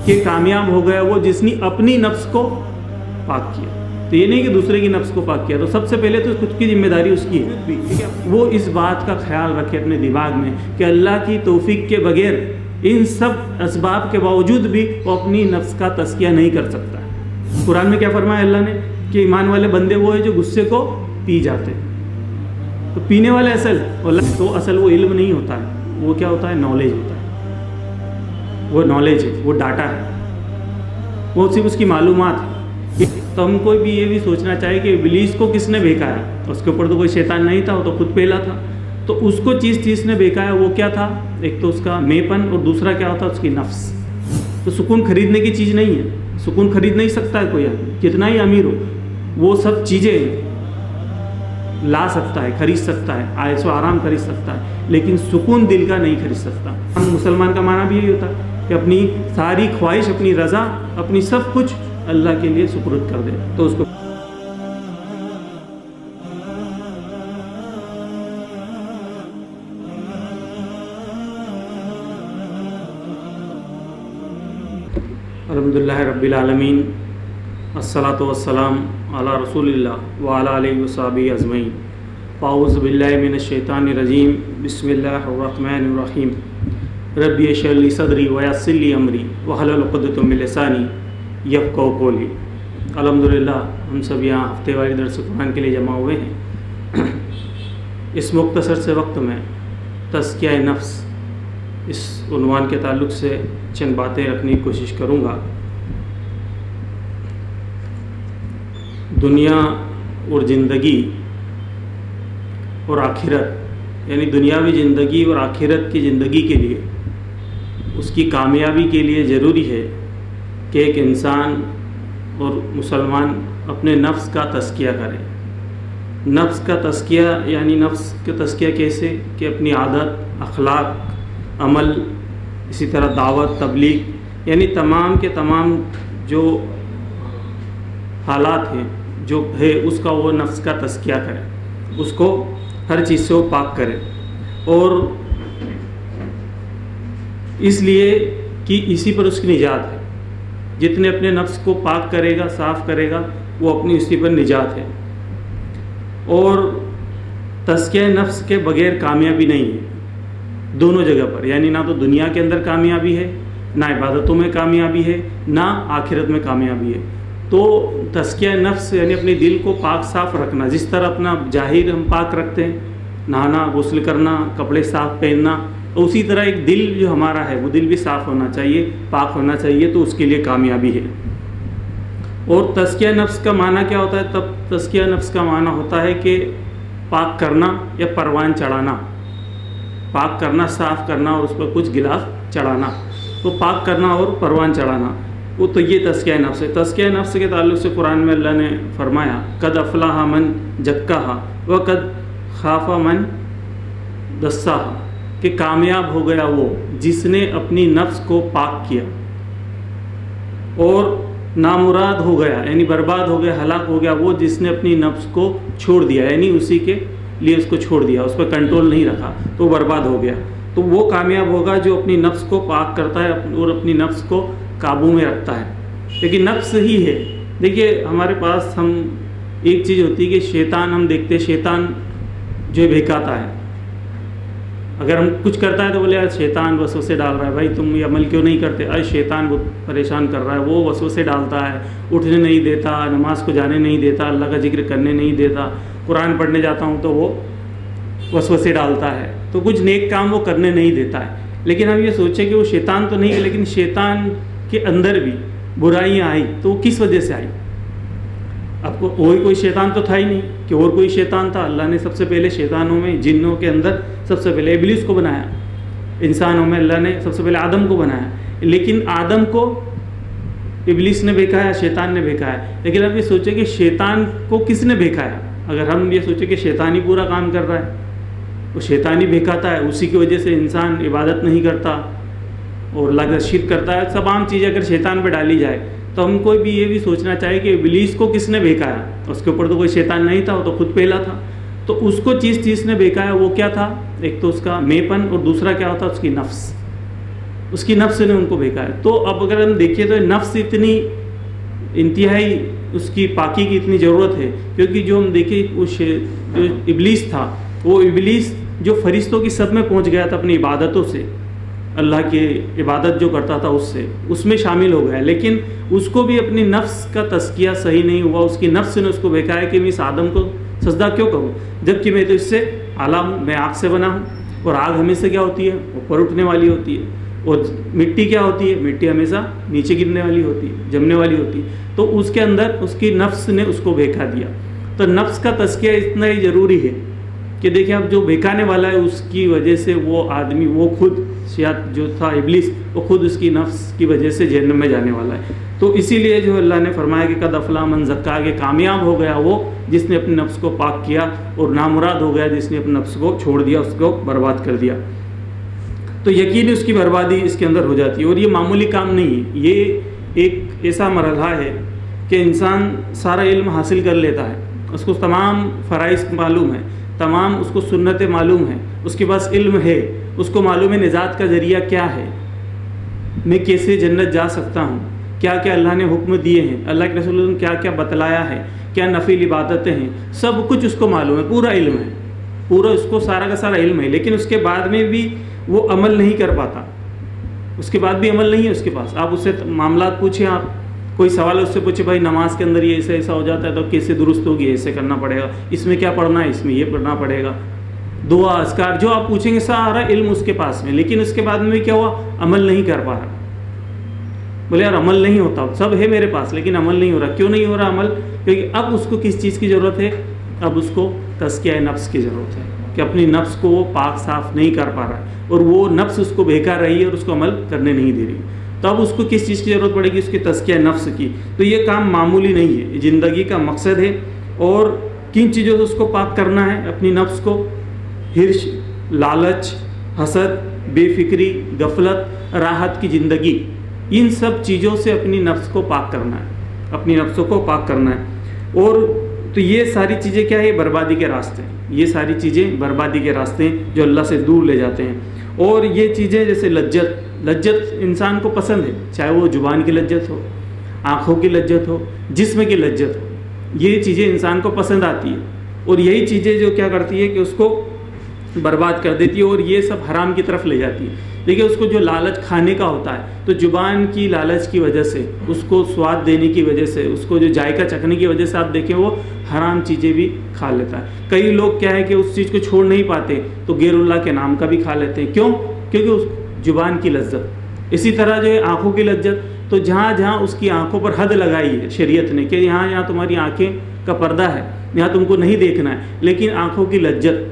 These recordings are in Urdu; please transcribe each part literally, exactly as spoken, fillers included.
کہ کامیاب ہو گیا وہ جس نے اپنی نفس کو پاک کیا۔ تو یہ نہیں کہ دوسرے کی نفس کو پاک کیا، تو سب سے پہلے تو خود کی ذمہ داری اس کی ہے۔ وہ اس بات کا خیال رکھے اپنے دماغ میں کہ اللہ کی توفیق کے بغیر ان سب اسباب کے باوجود بھی وہ اپنی نفس کا تزکیہ نہیں کر سکتا۔ قرآن میں کیا فرمایا اللہ نے کہ ایمان والے بندے وہ ہیں جو غصے کو پی جاتے ہیں۔ تو پینے والے اصل تو اصل وہ علم نہیں ہوتا ہے، وہ کیا ہوتا ہے؟ نالج ہوتا ہے، وہ نالج ہے، وہ ڈاٹا ہے، وہ صرف اس کی معلومات ہے۔ تو ہم کو بھی یہ بھی سوچنا چاہیے کہ ابلیس کو کس نے بہکایا؟ اس کے اوپر تو کوئی شیطان نہیں تھا، وہ تو خود پہلا تھا۔ تو اس کو چیز چیز نے بہکایا، وہ کیا تھا؟ ایک تو اس کا میں پن، اور دوسرا کیا ہوتا ہے؟ اس کی نفس۔ تو سکون خریدنے کی چیز نہیں ہے، سکون خرید نہیں سکتا ہے کوئی آدمی، کتنا ہی امیر ہو، وہ سب چیزیں لا سکتا ہے، خرید سکتا ہے، عائش و آرام خرید سکتا ہے، لیکن سکون دل کا نہیں خرید سکتا۔ ہم مسلمان کا معنی بھی یہی ہوتا ہے کہ اپنی ساری خواہش، اپنی رضا، اپنی سب کچھ اللہ کے لیے سپرد کر دے، تو اس کو الحمدللہ رب العالمین، الصلاۃ والسلام علی رسول اللہ وعلی آلہ وصحبہ اجمعین۔ اعوذ باللہ من الشیطان الرجیم، بسم اللہ الرحمن الرحیم۔ ربی اشرح لی صدری ویسر لی امری واحلل عقدۃ من لسانی یفقہوا قولی۔ الحمدللہ ہم سب یہاں ہفتے واری درس قرآن کے لیے جمع ہوئے ہیں۔ اس مختصر سے وقت میں تزکیہ نفس اس عنوان کے تعلق سے چند باتیں رکھنے کی کوشش کروں گا۔ دنیا اور زندگی اور آخرت، یعنی دنیاوی زندگی اور آخرت کی زندگی کے لیے، اس کی کامیابی کے لیے ضروری ہے کہ ایک انسان اور مسلمان اپنے نفس کا تزکیہ کرے۔ نفس کا تزکیہ یعنی نفس کا تزکیہ کیسے؟ کہ اپنی عادت، اخلاق، عمل، اسی طرح دعوت، تبلیغ، یعنی تمام کے تمام جو حالات ہیں جو ہے اس کا وہ نفس کا تزکیہ کرے، اس کو ہر چیز سے وہ پاک کرے۔ اور اس لیے کہ اسی پر اس کی نجات ہے۔ جتنے اپنے نفس کو پاک کرے گا، صاف کرے گا، وہ اپنی اسی پر نجات ہے۔ اور تزکیہ نفس کے بغیر کامیابی نہیں ہے دونوں جگہ پر، یعنی نہ تو دنیا کے اندر کامیابی ہے، نہ عبادتوں میں کامیابی ہے، نہ آخرت میں کامیابی ہے۔ تو تزکیہ نفس یعنی اپنے دل کو پاک صاف رکھنا، جس طرح اپنا ظاہر ہم پاک رکھتے ہیں، نہانا، غسل کرنا، کپڑے صاف پہننا، اسی طرح ایک دل جو ہمارا ہے وہ دل بھی صاف ہونا چاہیے، پاک ہونا چاہیے، تو اس کے لیے کامیابی ہے۔ اور تزکیہ نفس کا معنی کیا ہوتا ہے؟ تب تزکیہ نفس کا معنی ہوتا ہے کہ پاک کرنا یا پروان چڑھانا، پاک کرنا، صاف کرنا، اور اس پر کچھ گلاس چڑھانا، تو پاک کرنا اور پروان چڑھانا، وہ تو یہ تزکیہ نفس ہے۔ تزکیہ نفس کے تعلق سے قرآن میں اللہ نے فرمایا قد افلح من زکاہا وقد خاب من دساہا، کہ کامیاب ہو گیا وہ جس نے اپنی نفس کو پاک کیا، اور نامراد ہو گیا یعنی برباد ہو گیا، ہلاک ہو گیا وہ جس نے اپنی نفس کو چھوڑ دیا، یعنی اسی کے لیے اس کو چھوڑ دیا، اس پر کنٹرول نہیں رکھا، تو برباد ہو گیا۔ تو وہ کامیاب ہوگا جو اپنی نفس کو پاک کرتا ہے اور اپنی نفس کو قابو میں رکھتا ہے۔ لیکن نفس ہی ہے، دیکھیے ہمارے پاس ہم ایک چیز ہوتی ہے کہ شیطان، ہم دیکھتے ہیں شیطان جو بہکاتا ہے، اگر ہم کچھ کرتا ہے تو بولے یار شیطان وسوسے ڈال رہا ہے، بھائی تم یہ عمل کیوں نہیں کرتے؟ ارے شیطان بہت پریشان کر رہا ہے، وہ وسوسے ڈالتا ہے، اٹھنے نہیں دیتا، نماز کو جانے نہیں دیتا، اللہ کا ذکر کرنے نہیں دیتا، قرآن پڑھنے جاتا ہوں تو وہ وسوسے ڈالتا ہے، تو کچھ نیک کام وہ کرنے نہیں دیتا ہے۔ لیکن ہم یہ سوچیں کہ وہ شیطان تو نہیں ہے، لیکن شیطان کے اندر بھی برائیاں آئی تو وہ کس وجہ سے آئی؟ اب کو اور کوئی شیطان تو تھا ہی نہیں کہ اور کوئی شیطان تھا۔ اللہ نے سب سے پہلے شیطانوں میں، جنوں کے اندر سب سے پہلے ابلیس کو بنایا، انسانوں میں اللہ نے سب سے پہلے آدم کو بنایا، لیکن آدم کو ابلیس نے بہکایا، شیطان نے بہکایا۔ لیکن اب یہ سوچیں کہ شیطان کو کس نے بہکایا؟ اگر ہم یہ سوچیں کہ شیطان ہی پورا کام کر رہا ہے، وہ شیطان ہی بہکاتا ہے، اسی کی وجہ سے انسان عبادت نہیں کرتا اور اللہ کا شرک کرتا ہے، سب عام چیزیں اگر شیطان پہ ڈالی جائے تو ہم کو بھی یہ بھی سوچنا چاہیے کہ ابلیس کو کس نے بہکایا؟ اس کے اوپر تو کوئی شیطان نہیں تھا، وہ تو خود پہلا تھا۔ تو اس کو چیز چیز نے بہکایا، وہ کیا تھا؟ ایک تو اس کا میں پن، اور دوسرا کیا ہوتا؟ اس کی نفس، اس کی نفس نے ان کو بہکایا. تو اب اگر ہم دیکھیں تو نفس اتنی انتہائی اس کی پاکی کی اتنی ضرورت ہے، کیونکہ جو ہم دیکھیں وہ جو ابلیس تھا، وہ ابلیس جو فرشتوں کی سب میں پہنچ گیا تھا اپنی عبادتوں سے، اللہ کی عبادت جو کرتا تھا اس سے اس میں شامل ہو گیا، لیکن اس کو بھی اپنی نفس کا تزکیہ صحیح نہیں ہوا. اس کی نفس نے اس کو بہکایا کہ میں اس آدم کو سجدہ کیوں کروں جبکہ میں تو اس سے اعلیٰ ہوں، میں آگ سے بنا ہوں، اور آگ ہمیشہ کیا ہوتی ہے؟ اوپر اٹھنے والی ہوتی ہے، اور مٹی کیا ہوتی ہے؟ مٹی ہمیشہ نیچے گرنے والی ہوتی ہے، جمنے والی ہوتی ہے. تو اس کے اندر اس کی نفس نے اس کو بہکا دیا. تو نفس کا تزکیہ اتنا ہی ضروری ہے کہ دیکھیں اب جو بہکانے والا ہے اس کی وجہ سے وہ آدمی، وہ خود جو تھا ابلیس، وہ خود اس کی نفس کی وجہ سے جہنم میں جانے والا ہے. تو اسی لیے جو اللہ نے فرمایا کہ قد افلح من زکا، کہ کامیاب ہو گیا وہ جس نے اپنے نفس کو پاک کیا، اور نامراد ہو گیا جس نے اپنے نفس کو چھوڑ دیا، اس کو برباد کر دیا. تو یقینی اس کی بربادی اس کے اندر ہو جاتی ہے. اور یہ معمولی کام نہیں ہے، یہ ایک ایسا مرحلہ ہے کہ انسان سارا علم حاصل کر لیتا ہے، اس کو تمام فرائض معلوم ہے، تمام اس کو سنتیں معلوم ہیں، اس کے پاس علم ہے، اس کو معلوم ہے نجات کا ذریعہ کیا ہے، میں کیسے جنت جا سکتا ہوں، کیا کیا اللہ نے حکم دیے ہیں، اللہ کے رسول نے کیا کیا بتلایا ہے، کیا نفل عبادتیں ہیں، سب کچھ اس کو معلوم ہے، پورا علم ہے، پورا اس کو سارا کا سارا علم ہے. لیکن اس کے بعد میں بھی وہ عمل نہیں کر پاتا، اس کے بعد بھی عمل نہیں ہے اس کے پاس. آپ اس سے معاملات پوچھیں، آپ کوئی سوال اس سے پوچھے، بھائی نماز کے اندر یہ ایسا ایسا ہو جاتا ہے تو کیسے درست ہوگی، ایسے کرنا پڑے گا، اس میں کیا پڑھنا ہے، اس میں یہ پڑھنا پڑے گا، دعا اذکار جو آپ پوچھیں گے سارا علم اس کے پاس میں. لیکن اس کے بعد میں کیا ہوا؟ عمل نہیں کر پا رہا. بولے یار عمل نہیں ہوتا، سب ہے میرے پاس لیکن عمل نہیں ہو رہا. کیوں نہیں ہو رہا عمل؟ کیونکہ اب اس کو کس چیز کی ضرورت ہے؟ اب اس کو تزکیہ نفس کی ضرورت ہے کہ اپنی نفس کو وہ پاک صاف نہیں کر پا رہا ہے، اور وہ نفس اس کو بہکا رہی ہے اور اس کو عمل کرنے نہیں دے رہی. تو اب اس کو کس چیز کی ضرورت پڑے گی؟ اس کی تزکیہ نفس کی. تو یہ کام معمولی نہیں ہے، زندگی کا مقصد ہے. اور کن چیزوں سے اس کو پاک کرنا ہے اپنی نفس کو؟ ہرش، لالچ، حسد، بے فکری، غفلت، راحت کی زندگی، ان سب چیزوں سے اپنی نفس کو پاک کرنا ہے، اپنی نفسوں کو پاک کرنا ہے. اور تو یہ ساری چیزیں کیا ہے؟ بربادی کے راستے ہیں. یہ ساری چیزیں بربادی کے راستے ہیں جو اللہ سے دور لے جاتے ہیں. اور یہ چیزیں جیسے لذت، لذت انسان کو پسند ہے، چاہے وہ زبان کی لذت ہو، آنکھوں کی لذت ہو، جسم کی لذت ہو، یہ چیزیں انسان کو پسند آتی ہے. اور یہی چیزیں جو کیا کرتی ہے کہ اس کو برباد کر دیتی ہے اور یہ سب حرام کی طرف لے جاتی ہے. دیکھیں اس کو جو لالچ کھانے کا ہوتا ہے تو زبان کی لالچ کی وجہ سے، اس کو سواد دینے کی وجہ سے، اس کو جو ذائقہ چکھنے کی وجہ سے آپ دیکھیں وہ حرام چیزیں بھی کھا لیتا ہے. کئی لوگ کیا ہے کہ اس چیز کو چھوڑ نہیں پاتے تو غیر اللہ کے نام کا بھی کھا لیتے ہیں. کیوں؟ کیونکہ اس زبان کی لذت. اسی طرح جو ہے آنکھوں کی لذت، تو جہاں جہاں اس کی آنکھوں پر حد لگائی ہے شریعت نے کہ یہاں یہاں تمہاری آنکھیں کا پردہ ہے، یہاں تم کو نہیں دیکھنا ہے، لیکن آنکھوں کی لذت،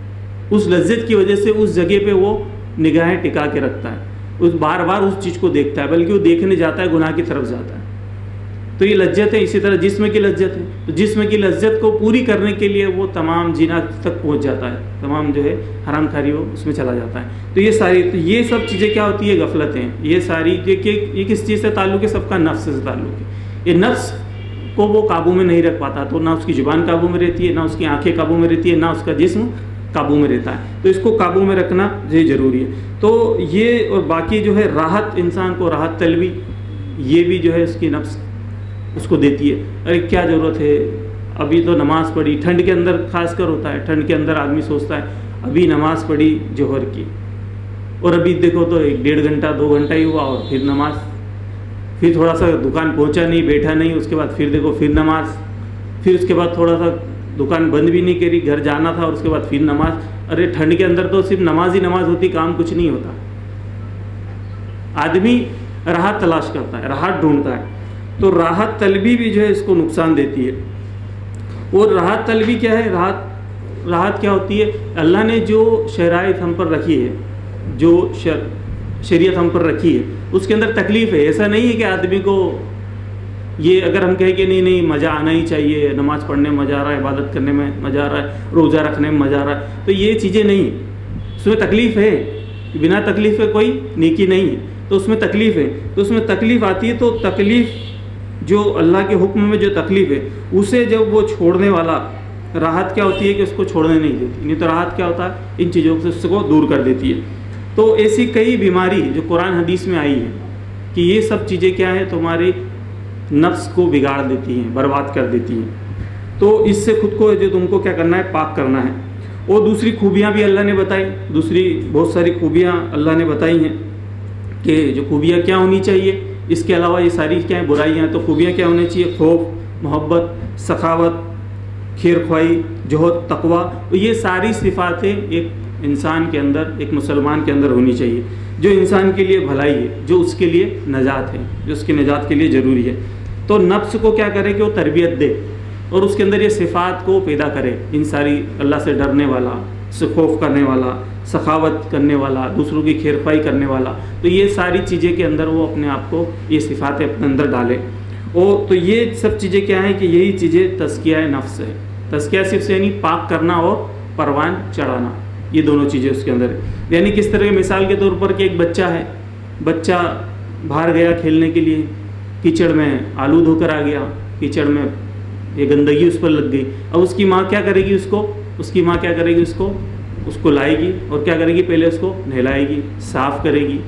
اس لذت کی وجہ سے اس جگہ پہ وہ نگاہیں ٹکا کے رکھتا ہے، اس بار بار اس چیز کو دیکھتا ہے، بلکہ وہ دیکھنے جاتا ہے گناہ کی طرف جاتا ہے. تو یہ لذت ہے. اسی طرح جسم کی لذت ہے، تو جسم کی لذت کو پوری کرنے کے لیے وہ تمام زنا تک پہنچ جاتا ہے، تمام جو ہے حرام کاری وہ اس میں چلا جاتا ہے. تو یہ ساری تو یہ سب چیزیں کیا ہوتی ہے؟ غفلتیں. یہ ساری یہ کس چیز سے تعلق ہے؟ سب کا نفس سے تعلق ہے. یہ نفس کو وہ قابو میں نہیں رکھ پاتا، تو نہ اس کی زبان قابو میں رہتی ہے، نہ اس کی آنکھیں قابو میں رہتی ہے، نہ اس کا جسم قابو میں رہتا ہے. تو اس کو قابو میں رکھنا یہ ضروری ہے. تو یہ اور باقی جو ہے راحت، انسان کو راحت طلبی، یہ بھی جو ہے اس کی نفس اس کو دیتی ہے. ارے کیا ضرورت ہے، ابھی تو نماز پڑھی، ٹھنڈ کے اندر خاص کر ہوتا ہے، ٹھنڈ کے اندر آدمی سوچتا ہے ابھی نماز پڑھی ظہر کی، اور ابھی دیکھو تو ایک ڈیڑھ گھنٹہ دو گھنٹہ ہی ہوا اور پھر نماز، پھر تھوڑا سا دکان پہنچا نہیں، بیٹھا نہیں، اس کے بعد پھر دیکھو پھر نماز، پھر اس کے بعد تھوڑا سا دکان بند بھی نہیں کری، گھر جانا تھا اور اس کے بعد پھر نماز. ارے ٹھنڈ کے اندر تو صرف نماز ہی نماز ہوتی، کام کچھ نہیں ہوتا. آدمی راحت تلاش کرتا ہے، راحت ڈھونڈتا ہے. تو راحت طلبی بھی جو ہے اس کو نقصان دیتی ہے. اور راحت طلبی کیا ہے؟ راحت راحت کیا ہوتی ہے؟ اللہ نے جو شرائط ہم پر رکھی ہے، جو شر شریعت ہم پر رکھی ہے، اس کے اندر تکلیف ہے. ایسا نہیں ہے کہ آدمی کو یہ اگر ہم کہیں کہ نہیں نہیں مزہ آنا ہی چاہیے، نماز پڑھنے میں مزہ آ رہا ہے، عبادت کرنے میں مزہ آ رہا ہے، روزہ رکھنے میں مزہ آ رہا ہے، تو یہ چیزیں نہیں. اس میں تکلیف ہے، بنا تکلیف کے کوئی نیکی نہیں ہے. تو اس میں تکلیف ہے، تو اس میں تکلیف آتی ہے. تو تکلیف جو اللہ کے حکم میں جو تکلیف ہے اسے جب وہ چھوڑنے والا، راحت کیا ہوتی ہے کہ اس کو چھوڑنے نہیں دیتی. نہیں تو راحت کیا ہوتا ہے؟ ان چیزوں سے اس کو دور کر دیتی ہے. تو ایسی کئی بیماری جو قرآن حدیث میں آئی ہیں کہ یہ سب چیزیں کیا ہیں تمہارے نفس کو بگاڑ دیتی ہیں، برباد کر دیتی ہیں. تو اس سے خود کو جو تم کو کیا کرنا ہے، پاک کرنا ہے. اور دوسری خوبیاں بھی اللہ نے بتائی، دوسری بہت ساری خوبیاں اللہ نے بتائی ہیں کہ جو خوبیاں کیا ہونی چاہیے. اس کے علاوہ یہ ساری کیا ہیں برائیاں، تو خوبیاں کیا ہونی چاہیے، خوف، محبت، سخاوت، خیر خواہی، جوہد، تقویٰ. یہ ساری صفاتیں ایک انسان کے اندر، ایک مسلمان کے اندر ہونی چاہیے، جو انسان کے لیے بھلائی ہے، جو اس کے لیے نجات ہے، جو اس کی نجات کے لیے ضروری ہے. تو نفس کو کیا کرے کہ وہ تربیت دے اور اس کے اندر یہ صفات کو پیدا کرے، ان ساری اللہ سے ڈرنے والا، سے خوف کرنے والا، سخاوت کرنے والا، دوسروں کی خیر خواہی کرنے والا. تو یہ ساری چیزیں کے اندر وہ اپنے آپ کو یہ صفاتیں اپنے اندر ڈالے. اور تو یہ سب چیزیں کیا ہیں کہ یہی چیزیں تزکیہ نفس ہے. تزکیہ صرف سے یعنی پاک کرنا اور پروان چڑھانا، یہ دونوں چیزیں اس کے اندر ہے. یعنی کس طرح مثال کے طور پر کہ ایک بچہ ہے، بچہ باہر گیا کھیلنے کے لیے، کیچڑ میں آلود ہو کر آ گیا، کیچڑ میں یہ گندگی اس پر لگ گئی. اب اس کی ماں کیا کرے گی، اس کو اس کی ماں کیا کرے گی، اس کو اس کو لائے گی اور کیا کرے گی، پہلے اس کو نہلائے گی، صاف کرے گی،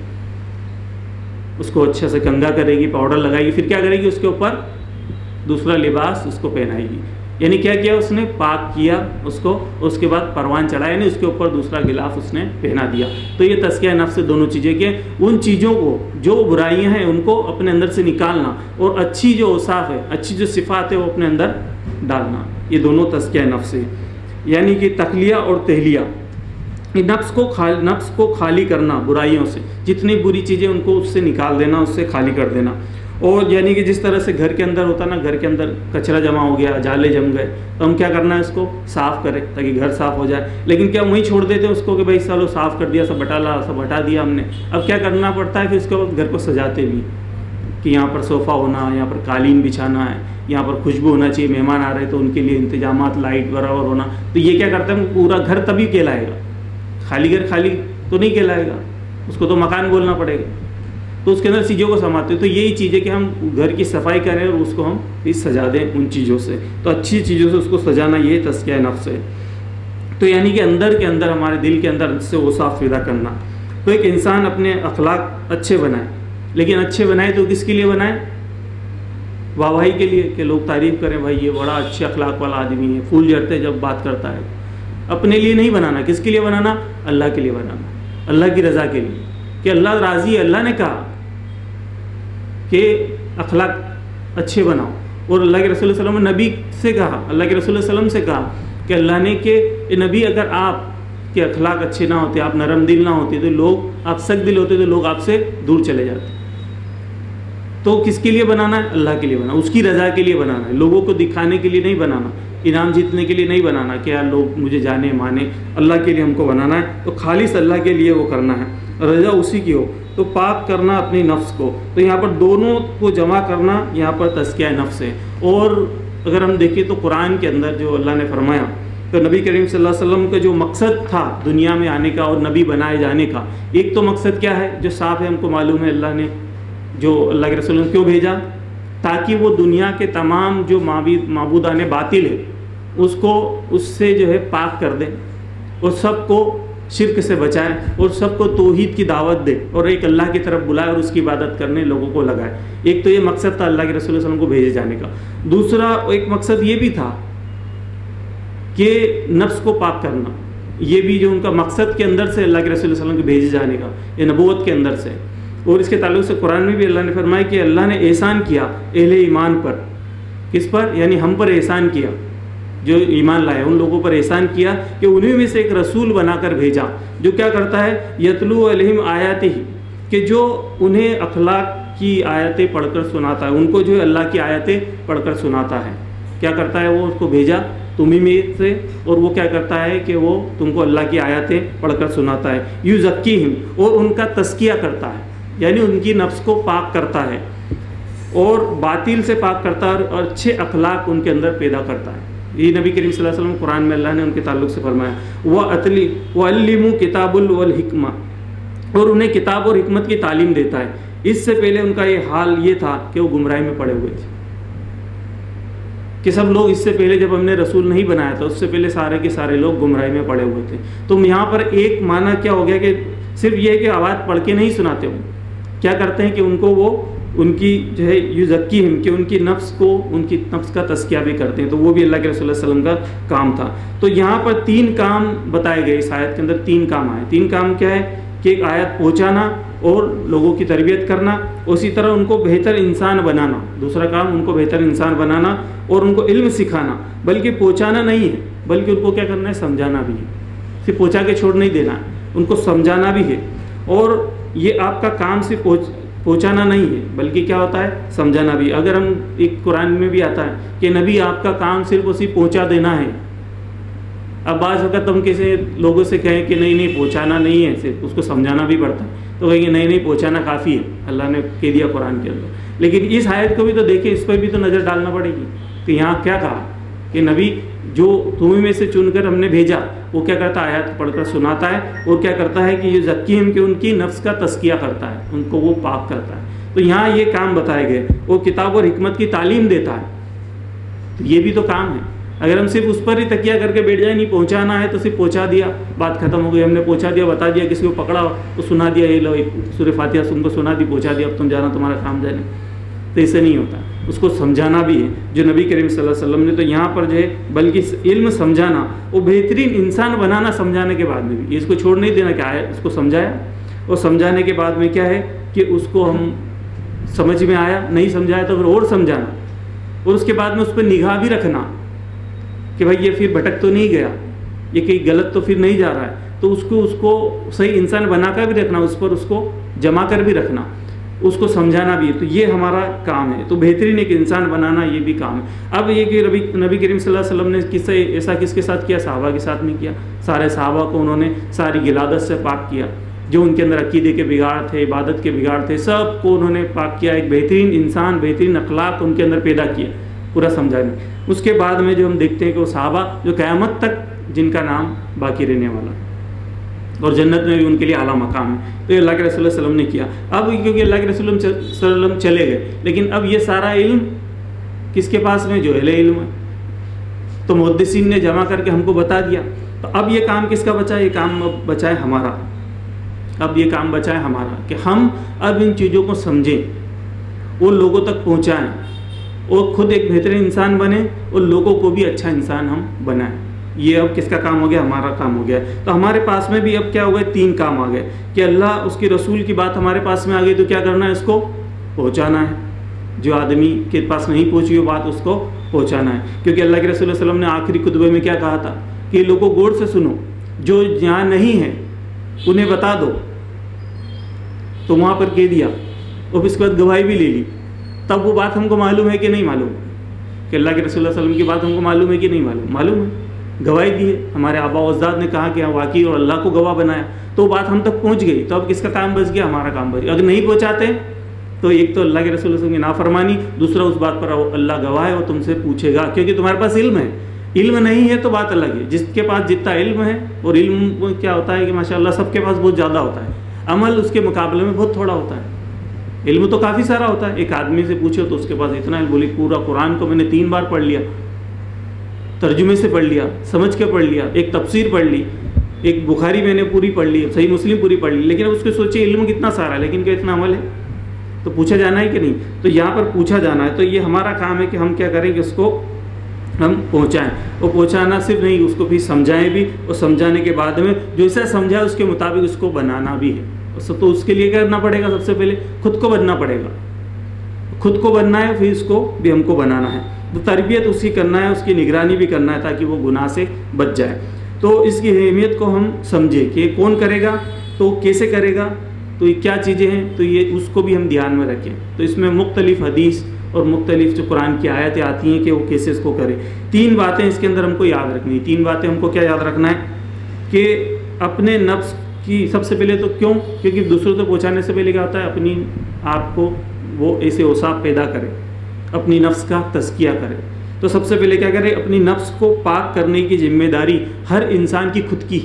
اس کو اچھے سے کنگھا کرے گی، پاؤڈر لگائے گی، پھر کیا کرے گی، اس کے اوپر دوسرا لباس اس کو پہنائے گی. یعنی کیا کیا اس نے، پاک کیا اس کو، اس کے بعد پروان چڑھایا، یعنی اس کے اوپر دوسرا غلاف اس نے پہنا دیا. تو یہ تزکیہ نفس سے دونوں چیزیں کہ ان چیزوں کو جو برائیاں ہیں ان کو اپنے اندر سے نکالنا اور اچھی جو اوصاف ہے، اچھی جو صفات ہے وہ اپنے اندر ڈالنا، یہ دونوں تزکیہ نفس ہے. یعنی کہ تخلیہ اور تہلیہ، نفس کو خالی نفس کو خالی کرنا برائیوں سے، جتنی بری چیزیں ان کو اس سے نکال دینا، اس سے خالی کر دینا. اور یعنی کہ جس طرح سے گھر کے اندر ہوتا نا، گھر کے اندر کچرا جمع ہو گیا، جالے جم گئے، تو ہم کیا کرنا ہے، اس کو صاف کریں تاکہ گھر صاف ہو جائے. لیکن کیا وہیں چھوڑ دیتے ہیں اس کو کہ بھائی چلو صاف کر دیا، سب ہٹا لا، سب ہٹا دیا ہم نے. اب کیا کرنا پڑتا ہے کہ اس کے بعد گھر کو سجاتے بھی، کہ یہاں پر صوفہ ہونا، یہاں پر قالین بچھانا ہے، یہاں پر خوشبو ہونا چاہیے، مہمان آ رہے تو ان کے لیے انتظامات، لائٹ برابر ہونا. تو یہ کیا کرتے ہیں، پورا گھر تبھی کہلائے گا. خالی گھر خالی تو نہیں کہلائے گا، اس کو تو مکان بولنا پڑے گا. تو اس کے اندر چیزوں کو سماتے. تو یہی چیز ہے کہ ہم گھر کی صفائی کریں اور اس کو ہم بھی سجا دیں ان چیزوں سے. تو اچھی چیزوں سے اس کو سجانا، یہ تزکیہ نفس ہے. تو یعنی کہ اندر کے اندر، ہمارے دل کے اندر سے وہ صاف پیدا کرنا. تو ایک انسان اپنے اخلاق اچھے بنائے، لیکن اچھے بنائے تو کس کے لیے بنائے، واہ واہی کے لیے، کہ لوگ تعریف کریں بھائی یہ بڑا اچھے اخلاق والا آدمی ہے، پھول جھڑتے جب بات کرتا ہے. اپنے لیے نہیں بنانا، کس کے لیے بنانا، اللہ کے لیے بنانا، اللہ کی رضا کے لیے، کہ اللہ راضی ہے. اللہ نے کہا کہ اخلاق اچھے بناؤ، اور اللہ کے رسول صلی اللہ علیہ وسلم نے نبی سے کہا، اللہ کے رسول صلی اللہ علیہ وسلم سے کہا کہ اللہ نے کہ اے نبی، اگر آپ کے اخلاق اچھے نہ ہوتے، آپ نرم دل نہ ہوتے، تو لوگ، آپ سخت دل ہوتے تو لوگ آپ سے دور چلے جاتے. تو کس کے لیے بنانا ہے، اللہ کے لیے بنانا، اس کی رضا کے لیے بنانا ہے، لوگوں کو دکھانے کے لیے نہیں بنانا، انعام جیتنے کے لیے نہیں بنانا کہ یار لوگ مجھے جانے مانے. اللہ کے لیے ہم کو بنانا ہے. تو خالص اللہ کے لیے وہ کرنا ہے، رضا اسی کی ہو. تو پاک کرنا اپنی نفس کو. تو یہاں پر دونوں کو جمع کرنا یہاں پر تزکیہ نفس ہے. اور اگر ہم دیکھیں تو قرآن کے اندر جو اللہ نے فرمایا، تو نبی کریم صلی اللہ علیہ وسلم کا جو مقصد تھا دنیا میں آنے کا اور نبی بنائے جانے کا، ایک تو مقصد کیا ہے جو صاف ہے، ہم کو معلوم ہے، اللہ نے جو اللہ کے رسول نے کیوں بھیجا، تاکہ وہ دنیا کے تمام جو معبودان باطل ہے اس کو اس سے جو ہے پاک کر دے اور سب کو شرک سے بچائے اور سب کو توحید کی دعوت دے اور ایک اللہ کی طرف بلائے اور اس کی عبادت کرنے لوگوں کو لگائے. ایک تو یہ مقصد تھا اللہ کے رسول صلی اللہ علیہ وسلم کو بھیجے جانے کا. دوسرا ایک مقصد یہ بھی تھا کہ نفس کو پاک کرنا. یہ بھی جو ان کا مقصد کے اندر سے اللہ کے رسول صلی اللہ علیہ وسلم کے بھیجے جانے کا، یہ نبوت کے اندر سے. اور اس کے تعلق سے قرآن میں بھی اللہ نے فرمایا کہ اللہ نے احسان کیا اہل ایمان پر. کس پر، یعنی ہم پر احسان کیا، جو ایمان لائے ان لوگوں پر احسان کیا کہ انہیں میں سے ایک رسول بنا کر بھیجا جو کیا کرتا ہے، یتلو علیہم آیاتہ، کہ جو انہیں اخلاق کی آیتیں پڑھ کر سناتا ہے، ان کو جو ہے اللہ کی آیتیں پڑھ کر سناتا ہے. کیا کرتا ہے وہ، اس کو بھیجا تمہیں میں سے، اور وہ کیا کرتا ہے کہ وہ تم کو اللہ کی آیتیں پڑھ کر سناتا ہے. یزکیہم، اور ان کا تزکیہ کرتا ہے، یعنی ان کی نفس کو پاک کرتا ہے اور باطل سے پاک کرتا ہے اور اچھے اخلاق ان کے اندر پیدا کرتا ہے. یہ نبی کریم صلی اللہ علیہ وسلم قرآن میں اللہ نے ان کے تعلق سے فرمایا، وَعَلِّمُوا کتاب الحکمہ، اور انہیں کتاب اور حکمت کی تعلیم دیتا ہے. اس سے پہلے ان کا یہ حال یہ تھا کہ وہ گمراہی میں پڑے ہوئے تھے، کہ سب لوگ اس سے پہلے جب ہم نے رسول نہیں بنایا تھا اس سے پہلے سارے کے سارے لوگ گمراہی میں پڑے ہوئے تھے. تو یہاں پر ایک معنی کیا ہو گیا کہ صرف یہ ہے کہ آیات پڑھ کے نہیں سناتے ہوں، کیا کرتے ہیں کہ ان کو وہ ان کی جو ہے یزکیہم کہ ان کی نفس کو ان کی نفس کا تزکیہ بھی کرتے ہیں، تو وہ بھی اللہ کے رسول اللہ علیہ وسلم کا کام تھا۔ تو یہاں پر تین کام بتائے گئے، اس آیت کے اندر تین کام آئے۔ تین کام کیا ہے کہ ایک آیت پہنچانا اور لوگوں کی تربیت کرنا، اسی طرح ان کو بہتر انسان بنانا، دوسرا کام ان کو بہتر انسان بنانا اور ان کو علم سکھانا، بلکہ پہنچانا نہیں ہے بلکہ ان کو کیا کرنا ہے، سمجھانا بھی ہے، صرف پہنچا کے چھوڑ نہیں دینا ہے، ان کو سمجھانا بھی ہے۔ اور یہ آپ کا کام صرف پہنچ پہنچانا نہیں ہے بلکہ کیا ہوتا ہے، سمجھانا بھی۔ اگر ہم ایک قرآن میں بھی آتا ہے کہ نبی آپ کا کام صرف اسی پہنچا دینا ہے، اب بعض وقت ہم کسی لوگوں سے کہیں کہ نہیں نہیں پہنچانا نہیں ہے، صرف اس کو سمجھانا بھی پڑتا ہے، تو کہیں گے نہیں نہیں پہنچانا کافی ہے، اللہ نے کہہ دیا قرآن کے اندر۔ لیکن اس آیت کو بھی تو دیکھیں، اس پر بھی تو نظر ڈالنا پڑے گی کہ یہاں کیا کہا کہ نبی جو تمہیں میں سے چن کر ہم نے بھیجا وہ کیا کرتا ہے، آیات پڑھ کر سناتا ہے، اور کیا کرتا ہے کہ یہ زکیم کہ ان کی نفس کا تزکیہ کرتا ہے، ان کو وہ پاک کرتا ہے۔ تو یہاں یہ کام بتائے گئے، وہ کتاب اور حکمت کی تعلیم دیتا ہے، تو یہ بھی تو کام ہے۔ اگر ہم صرف اس پر ہی تکیہ کر کے بیٹھ جائیں، نہیں پہنچانا ہے تو صرف پہنچا دیا، بات ختم ہو گئی، ہم نے پہنچا دیا، بتا دیا، کسی کو پکڑا تو سنا دیا، یہ لو سورہ فاتحہ تم کو سنا دی، پہنچا دیا، اب تم جانا، تمہارا کام جانے، تو اسے نہیں ہوتا، اس کو سمجھانا بھی ہے جو نبی کریم صلی اللہ علیہ وسلم نے۔ تو یہاں پر جو ہے بلکہ علم سمجھانا، وہ بہترین انسان بنانا سمجھانے کے بعد میں بھی، اس کو چھوڑ نہیں دینا کہ آیا اس کو سمجھایا، اور سمجھانے کے بعد میں کیا ہے کہ اس کو ہم سمجھ میں آیا، نہیں سمجھایا تو پھر اور سمجھانا، اور اس کے بعد میں اس پہ نگاہ بھی رکھنا کہ بھائی یہ پھر بھٹک تو نہیں گیا، یہ کہیں غلط تو پھر نہیں جا رہا ہے، تو اس کو اس کو صحیح انسان بنا کر بھی رکھنا، اس پر اس کو جمع کر بھی رکھنا، اس کو سمجھانا بھی ہے۔ تو یہ ہمارا کام ہے، تو بہترین ایک انسان بنانا یہ بھی کام ہے۔ اب یہ کہ نبی نبی کریم صلی اللہ علیہ وسلم نے کس سے ایسا کس کے ساتھ کیا، صحابہ کے ساتھ میں کیا، سارے صحابہ کو انہوں نے ساری غلادت سے پاک کیا، جو ان کے اندر عقیدے کے بگاڑ تھے، عبادت کے بگاڑ تھے، سب کو انہوں نے پاک کیا، ایک بہترین انسان، بہترین اخلاق ان کے اندر پیدا کیا، پورا سمجھانے۔ اس کے بعد میں جو ہم دیکھتے ہیں کہ وہ صحابہ جو قیامت تک جن کا نام باقی رہنے والا، اور جنت میں بھی ان کے لیے اعلیٰ مقام ہے، تو یہ اللہ کے رسول صلی اللہ علیہ وسلم نے کیا۔ اب کیونکہ اللہ کے رسول صلی اللہ علیہ وسلم چلے گئے، لیکن اب یہ سارا علم کس کے پاس میں، جو اہل علم ہے، تو محدثین نے جمع کر کے ہم کو بتا دیا۔ تو اب یہ کام کس کا بچا ہے، یہ کام اب بچا ہے ہمارا، اب یہ کام بچا ہے ہمارا کہ ہم اب ان چیزوں کو سمجھیں اور لوگوں تک پہنچائیں، اور خود ایک بہترین انسان بنے اور لوگوں کو بھی اچھا انسان ہم بنائیں۔ یہ اب کس کا کام ہو گیا، ہمارا کام ہو گیا۔ تو ہمارے پاس میں بھی اب کیا ہو گئے، تین کام آ گئے کہ اللہ اس کے رسول کی بات ہمارے پاس میں آ گئی تو کیا کرنا ہے، اس کو پہنچانا ہے، جو آدمی کے پاس نہیں پہنچی وہ بات اس کو پہنچانا ہے۔ کیونکہ اللہ کے رسول صلی اللہ علیہ وسلم نے آخری خطبے میں کیا کہا تھا کہ لوگوں غور سے سنو، جو یہاں نہیں ہے انہیں بتا دو، تو وہاں پر کہہ دیا، اور اس کے بعد گواہی بھی لے لی، تب وہ بات ہم کو معلوم ہے کہ نہیں معلوم، کہ اللہ کے رسول صلی اللہ علیہ وسلم کی بات ہم کو معلوم ہے کہ نہیں معلوم، معلوم ہے، گواہی دی ہے، ہمارے آبا و اجداد نے کہا کہ واقعی اور اللہ کو گواہ بنایا، تو بات ہم تک پہنچ گئی، تو اب کس کا کام بچ گیا، ہمارا کام بچ گیا۔ اگر نہیں پہنچاتے تو ایک تو اللہ کے رسول صلی اللہ علیہ وسلم کی نافرمانی، دوسرا اس بات پر اللہ گواہ ہے اور تم سے پوچھے گا، کیونکہ تمہارے پاس علم ہے، علم نہیں ہے تو بات الگ ہے، جس کے پاس جتنا علم ہے، اور علم کیا ہوتا ہے کہ ماشاءاللہ سب کے پاس بہت زیادہ ہوتا ہے، عمل اس کے مقابلے میں بہت تھوڑا ہوتا ہے۔ علم تو کافی سارا ہوتا ہے، ایک آدمی سے پوچھو تو اس کے پاس اتنا علم، بولی پورا قرآن کو میں نے تین بار پڑھ لیا، ترجمے سے پڑھ لیا، سمجھ کے پڑھ لیا، ایک تفسیر پڑھ لی، ایک بخاری میں نے پوری پڑھ لی، صحیح مسلم پوری پڑھ لی، لیکن اب اس کو سوچے علم کتنا سارا ہے لیکن کیا اتنا عمل ہے، تو پوچھا جانا ہے کہ نہیں، تو یہاں پر پوچھا جانا ہے۔ تو یہ ہمارا کام ہے کہ ہم کیا کریں کہ اس کو ہم پہنچائیں، اور پہنچانا صرف نہیں، اس کو بھی سمجھائیں بھی، اور سمجھانے کے بعد میں جو ایسا سمجھا اس کے مطابق اس کو بنانا بھی ہے۔ تو اس کے لیے کیا کرنا پڑے گا، سب سے پہلے خود کو بننا پڑے گا، خود کو بننا ہے، پھر اس کو بھی ہم کو بنانا ہے، تو تربیت اسی کرنا ہے، اس کی نگرانی بھی کرنا ہے تاکہ وہ گناہ سے بچ جائے۔ تو اس کی اہمیت کو ہم سمجھیں کہ کون کرے گا، تو کیسے کرے گا، تو یہ کیا چیزیں ہیں، تو یہ اس کو بھی ہم دھیان میں رکھیں۔ تو اس میں مختلف حدیث اور مختلف جو قرآن کی آیتیں آتی ہیں کہ وہ کیسے اس کو کرے۔ تین باتیں اس کے اندر ہم کو یاد رکھنی، تین باتیں ہم کو کیا یاد رکھنا ہے کہ اپنے نفس کی سب سے پہلے تو کیوں، کیونکہ دوسروں تک پہنچانے سے پہلے کیا ہوتا ہے، اپنی آپ کو وہ ایسے اوصاف پیدا کرے، اپنی نفس کا تزکیہ کرے۔ تو سب سے پہلے کیا کرے، اپنی نفس کو پاک کرنے کی ذمہ داری ہر انسان کی خود کی،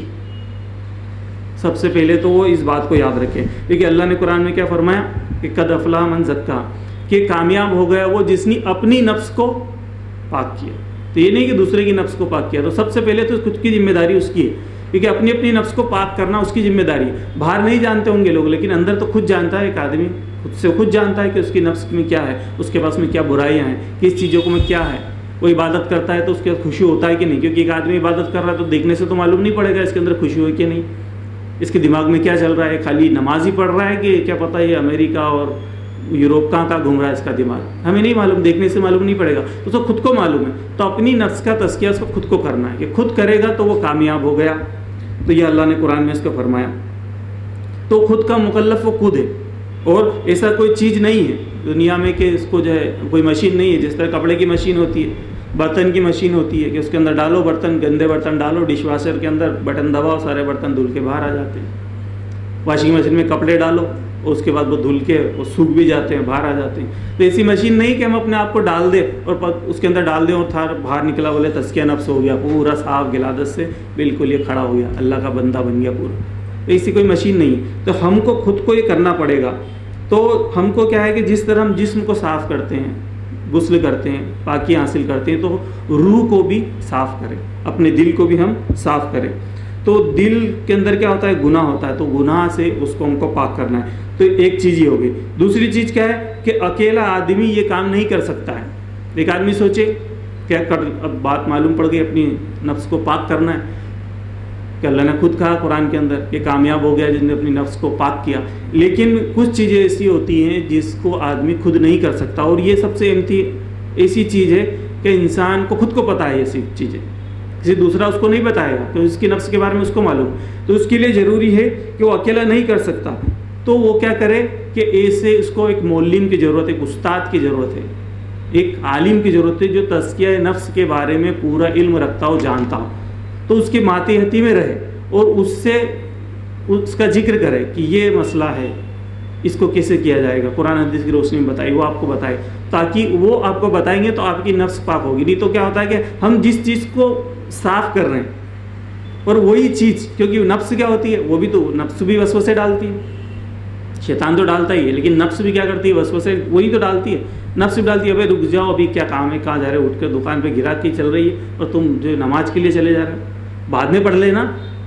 سب سے پہلے تو وہ اس بات کو یاد رکھے، کیونکہ اللہ نے قرآن میں کیا فرمایا کہ قد افلح من زکا، کہ کامیاب ہو گیا وہ جس نے اپنی نفس کو پاک کیا۔ تو یہ نہیں کہ دوسرے کی نفس کو پاک کیا، تو سب سے پہلے تو خود کی ذمہ داری اس کی ہے کیونکہ اپنی اپنی نفس کو پاک کرنا اس کی ذمہ داری ہے. باہر نہیں جانتے ہوں گے لوگ، لیکن اندر تو خود جانتا ہے ایک آدمی، خود سے خود جانتا ہے کہ اس کی نفس میں کیا ہے، اس کے پاس میں کیا برائیاں ہیں، کس چیزوں کو میں کیا ہے. وہ عبادت کرتا ہے تو اس کے بعد خوشی ہوتا ہے کہ نہیں، کیونکہ ایک آدمی عبادت کر رہا ہے تو دیکھنے سے تو معلوم نہیں پڑے گا اس کے اندر خوشی ہوئی کہ نہیں، اس کے دماغ میں کیا چل رہا ہے، خالی نماز ہی پڑھ رہا ہے کہ کیا پتہ یہ امریکہ اور یوروپ کہاں کہاں گھوم رہا ہے اس کا دماغ، ہمیں نہیں معلوم، دیکھنے سے معلوم نہیں پڑے گا. اس کو خود کو معلوم ہے. تو اپنی نفس کا تزکیہ اس کو خود کو کرنا ہے کہ خود کرے گا تو وہ کامیاب ہو گیا. تو یہ اللہ نے قرآن میں اس کو فرمایا. تو خود کا مکلف وہ خود ہے، اور ایسا کوئی چیز نہیں ہے دنیا میں کہ اس کو جو ہے کوئی مشین نہیں ہے. جس طرح کپڑے کی مشین ہوتی ہے، برتن کی مشین ہوتی ہے کہ اس کے اندر ڈالو برتن، گندے برتن ڈالو ڈش واشر کے اندر، بٹن دباؤ، سارے برتن دھل کے باہر آ جاتے ہیں. واشنگ مشین میں کپڑے ڈالو، اس کے بعد وہ دھل کے وہ سوکھ بھی جاتے ہیں، باہر آ جاتے ہیں. تو ایسی مشین نہیں کہ ہم اپنے آپ کو ڈال دیں اور اس کے اندر ڈال دیں اور تھار باہر نکلا بولے تزکیہ نفس ہو گیا، پورا صاف غلادت سے بالکل یہ کھڑا ہو گیا، اللہ کا بندہ بن گیا پورا. تو ایسی کوئی مشین نہیں. تو ہم کو خود کو یہ کرنا پڑے گا. تو ہم کو کیا ہے کہ جس طرح ہم جسم کو صاف کرتے ہیں، غسل کرتے ہیں، پاکی حاصل کرتے ہیں، تو روح کو بھی صاف کریں، اپنے دل کو بھی ہم صاف کریں. تو دل کے اندر کیا ہوتا ہے، گناہ ہوتا ہے، تو گناہ سے اس کو ہم کو پاک کرنا ہے. تو ایک چیز یہ ہوگی. دوسری چیز کیا ہے کہ اکیلا آدمی یہ کام نہیں کر سکتا ہے. ایک آدمی سوچے کیا کر، اب بات معلوم پڑ گئی اپنی نفس کو پاک کرنا ہے کہ اللہ نے خود کہا قرآن کے اندر کہ کامیاب ہو گیا جس نے اپنی نفس کو پاک کیا. لیکن کچھ چیزیں ایسی ہوتی ہیں جس کو آدمی خود نہیں کر سکتا، اور یہ سب سے ایسی چیز ہے کہ انسان کو خود کو پتہ ہے. ایسی چیزیں کسی دوسرا اس کو نہیں بتائے گا کہ اس کی نفس کے بارے میں اس کو معلوم. تو اس کے لیے ضروری ہے کہ وہ اکیلا نہیں کر سکتا. تو وہ کیا کرے کہ ایسے اس کو ایک معلم کی ضرورت ہے، ایک استاد کی ضرورت ہے، ایک عالم کی ضرورت ہے جو تزکیہ نفس کے بارے میں پورا علم رکھتا ہو، جانتا ہو. تو اس کے ماتحتی میں رہے اور اس سے اس کا ذکر کرے کہ یہ مسئلہ ہے، اس کو کیسے کیا جائے گا، قرآن حدیث کی روشنی میں بتائی، وہ آپ کو بتائے، تاکہ وہ آپ کو بتائیں گے تو آپ کی نفس پاک ہوگی. نہیں تو کیا ہوتا ہے کہ ہم جس چیز کو صاف کر رہے ہیں اور وہی چیز، کیونکہ نفس کیا ہوتی ہے، وہ بھی تو نفس بھی وسوسے ڈالتی ہے. شیطان تو ڈالتا ہی ہے، لیکن نفس بھی کیا کرتی ہے، وسوسے وہی تو ڈالتی ہے. نفس بھی ڈالتی ہے، ابھی رک جاؤ، ابھی کیا کام ہے، کہاں جا رہے ہو، اٹھ کے دکان پہ گرا کی چل رہی ہے اور تم جو نماز کے لیے چلے جا رہے ہو، بعد میں پڑھ لینا،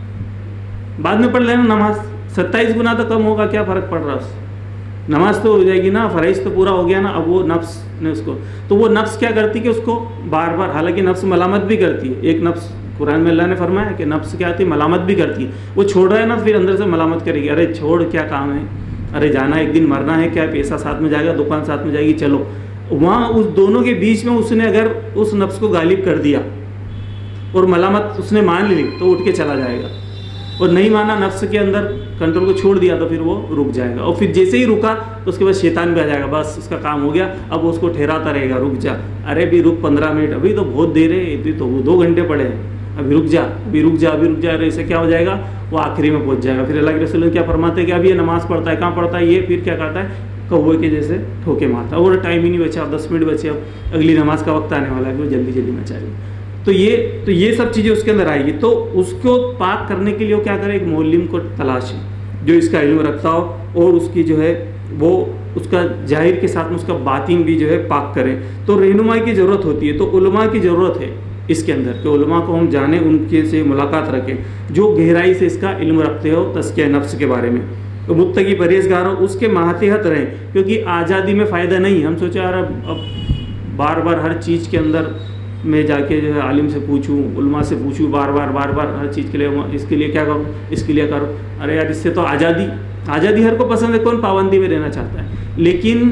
بعد میں پڑھ لینا نماز، ستائیس گنا تو کم ہوگا، کیا فرق پڑ رہا ہے، نماز تو ہو جائے گی نا، فرائض تو پورا ہو گیا نا. اب وہ نفس نے اس کو، تو وہ نفس کیا کرتی کہ اس کو بار بار، حالانکہ نفس ملامت بھی کرتی ہے. ایک نفس قرآن میں اللہ نے فرمایا کہ نفس کیا آتی ہے، ملامت بھی کرتی ہے. وہ چھوڑ رہا ہے نا، پھر اندر سے ملامت کرے گی، ارے چھوڑ، کیا کام ہے، ارے جانا ایک دن مرنا ہے، کیا پیسہ ساتھ میں جائے گا، دکان ساتھ میں جائے گی، چلو. وہاں اس دونوں کے بیچ میں اس نے اگر اس نفس کو غالب کر دیا اور ملامت اس نے مان لی تو اٹھ کے چلا جائے گا، اور نہیں مانا، نفس کے اندر کنٹرول کو چھوڑ دیا تو پھر وہ رک جائے گا. اور پھر جیسے ہی رکا تو اس کے بعد شیطان بھی آ جائے گا، بس اس کا کام ہو گیا. اب وہ اس کو ٹھہراتا رہے گا، رک جا، ارے بھی رک پندرہ منٹ، ابھی تو بہت دیر ہے، ابھی تو وہ دو گھنٹے پڑے ہیں، ابھی رک جا، ابھی رک جا، ابھی رک جا. اسے کیا ہو جائے گا، وہ آخری میں پہنچ جائے گا. پھر اللہ کے رسول کیا فرماتے ہیں کہ اب یہ نماز پڑھتا ہے، کہاں پڑھتا ہے یہ، پھر کیا کرتا ہے، کوے کے جیسے ٹھوکے مارتا ہے، اور ٹائم ہی نہیں بچا، اب دس منٹ بچے، اب اگلی نماز کا وقت آنے والا ہے، وہ جلدی جلدی مچائے گا. تو یہ تو یہ سب چیزیں اس کے اندر آئے گی. تو اس کو پاک کرنے کے لیے وہ کیا کرے، ایک معلم کو تلاش ہے جو اس کا علم رکھتا ہو اور اس کی جو ہے وہ اس کا ظاہر کے ساتھ میں اس کا باطن بھی جو ہے پاک کرے. تو رہنمائی کی ضرورت ہوتی ہے. تو علماء کی ضرورت ہے اس کے اندر کہ علماء کو ہم جانیں، ان کے سے ملاقات رکھیں جو گہرائی سے اس کا علم رکھتے ہو تزکیہ نفس کے بارے میں. تو متقی پرہیزگار ہو، اس کے ماتحت رہیں، کیونکہ آزادی میں فائدہ نہیں. ہم سوچا یار اب بار بار ہر چیز کے اندر میں جا کے جو ہے عالم سے پوچھوں، علماء سے پوچھوں، بار بار بار بار ہر چیز کے لیے، اس کے لیے کیا کروں، اس کے لیے کروں. ارے یار اس سے تو آزادی آزادی ہر کو پسند ہے، کون پابندی میں رہنا چاہتا ہے. لیکن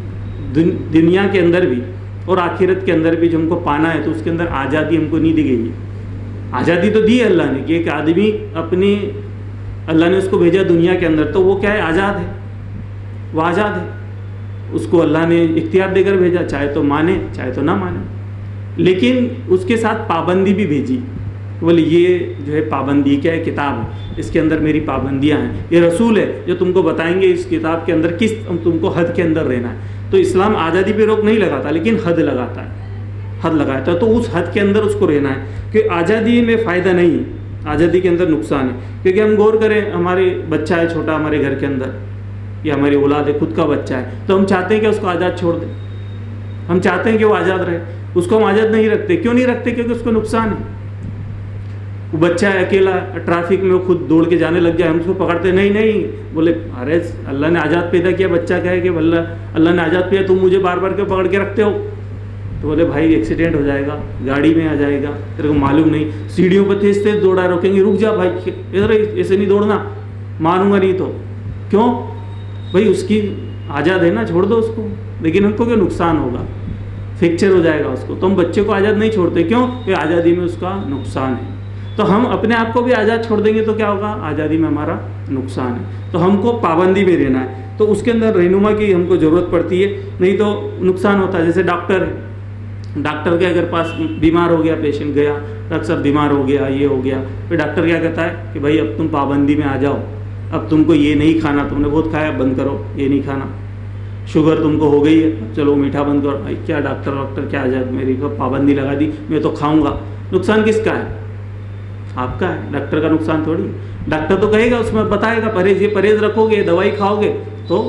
دنیا کے اندر بھی اور آخرت کے اندر بھی جو ہم کو پانا ہے تو اس کے اندر آزادی ہم کو نہیں دی گئی ہے. آزادی تو دی ہے اللہ نے کہ ایک آدمی اپنی، اللہ نے اس کو بھیجا دنیا کے اندر، تو وہ کیا ہے، آزاد ہے، وہ آزاد ہے. اس کو اللہ نے اختیار دے کر بھیجا، چاہے تو مانے چاہے تو نہ مانے. لیکن اس کے ساتھ پابندی بھی بھیجی، بولے یہ جو ہے پابندی کیا ہے، کتاب ہے، اس کے اندر میری پابندیاں ہیں. یہ رسول ہے جو تم کو بتائیں گے اس کتاب کے اندر کس تم کو حد کے اندر رہنا ہے. تو اسلام آزادی پہ روک نہیں لگاتا، لیکن حد لگاتا ہے، حد لگاتا ہے. تو اس حد کے اندر اس کو رہنا ہے کہ آزادی میں فائدہ نہیں ہے، آزادی کے اندر نقصان ہے. کیونکہ ہم غور کریں، ہمارے بچہ ہے چھوٹا ہمارے گھر کے اندر، یا ہماری اولاد ہے، خود کا بچہ ہے، تو ہم چاہتے ہیں کہ اس کو آزاد چھوڑ دیں، ہم چاہتے ہیں کہ وہ آزاد رہے. اس کو ہم آزاد نہیں رکھتے. کیوں نہیں رکھتے؟ کیونکہ اس کو نقصان ہے. وہ بچہ ہے اکیلا ٹریفک میں، وہ خود دوڑ کے جانے لگ جائے، ہم اس کو پکڑتے نہیں نہیں بولے ارے اللہ نے آزاد پیدا کیا، بچہ کہے کہ اللہ اللہ نے آزاد پیدا، تم مجھے بار بار کیوں پکڑ کے رکھتے ہو؟ تو بولے بھائی ایکسیڈنٹ ہو جائے گا، گاڑی میں آ جائے گا، تیرے کو معلوم نہیں، سیڑھیوں پہ تیز تیز دوڑا، روکیں گے رک جا بھائی، ادھر ایسے نہیں دوڑنا، مانوں گا نہیں تو کیوں بھائی، اس کی آزاد ہے نا، چھوڑ دو اس کو، لیکن ہم کو کیا نقصان ہوگا، فریکچر ہو جائے گا اس کو، تو ہم بچے کو آزاد نہیں چھوڑتے، کیوں کہ آزادی میں اس کا نقصان ہے۔ تو ہم اپنے آپ کو بھی آزاد چھوڑ دیں گے تو کیا ہوگا، آزادی میں ہمارا نقصان ہے۔ تو ہم کو پابندی میں رہنا ہے، تو اس کے اندر رہنما کی ہم کو ضرورت پڑتی ہے، نہیں تو نقصان ہوتا ہے۔ جیسے ڈاکٹر ہے، ڈاکٹر کے اگر پاس بیمار ہو گیا پیشنٹ، گیا ڈاکٹر صاحب بیمار ہو گیا، یہ ہو گیا، پھر ڈاکٹر کیا کہتا ہے کہ بھائی اب تم پابندی میں آ جاؤ، اب تم کو یہ نہیں کھانا، تم نے بہت کھایا بند کرو، یہ نہیں کھانا، شوگر تم کو ہو گئی ہے اب چلو میٹھا بند کرو۔ بھائی کیا ڈاکٹر ڈاکٹر کیا آزاد، میری کو پابندی لگا دی، میں تو کھاؤں گا، نقصان کس کا ہے؟ آپ کا ہے، ڈاکٹر کا نقصان تھوڑی ہے۔ ڈاکٹر تو کہے گا، اس میں بتائے گا پرہیز، یہ پرہیز رکھو گے، دوائی کھاؤ گے تو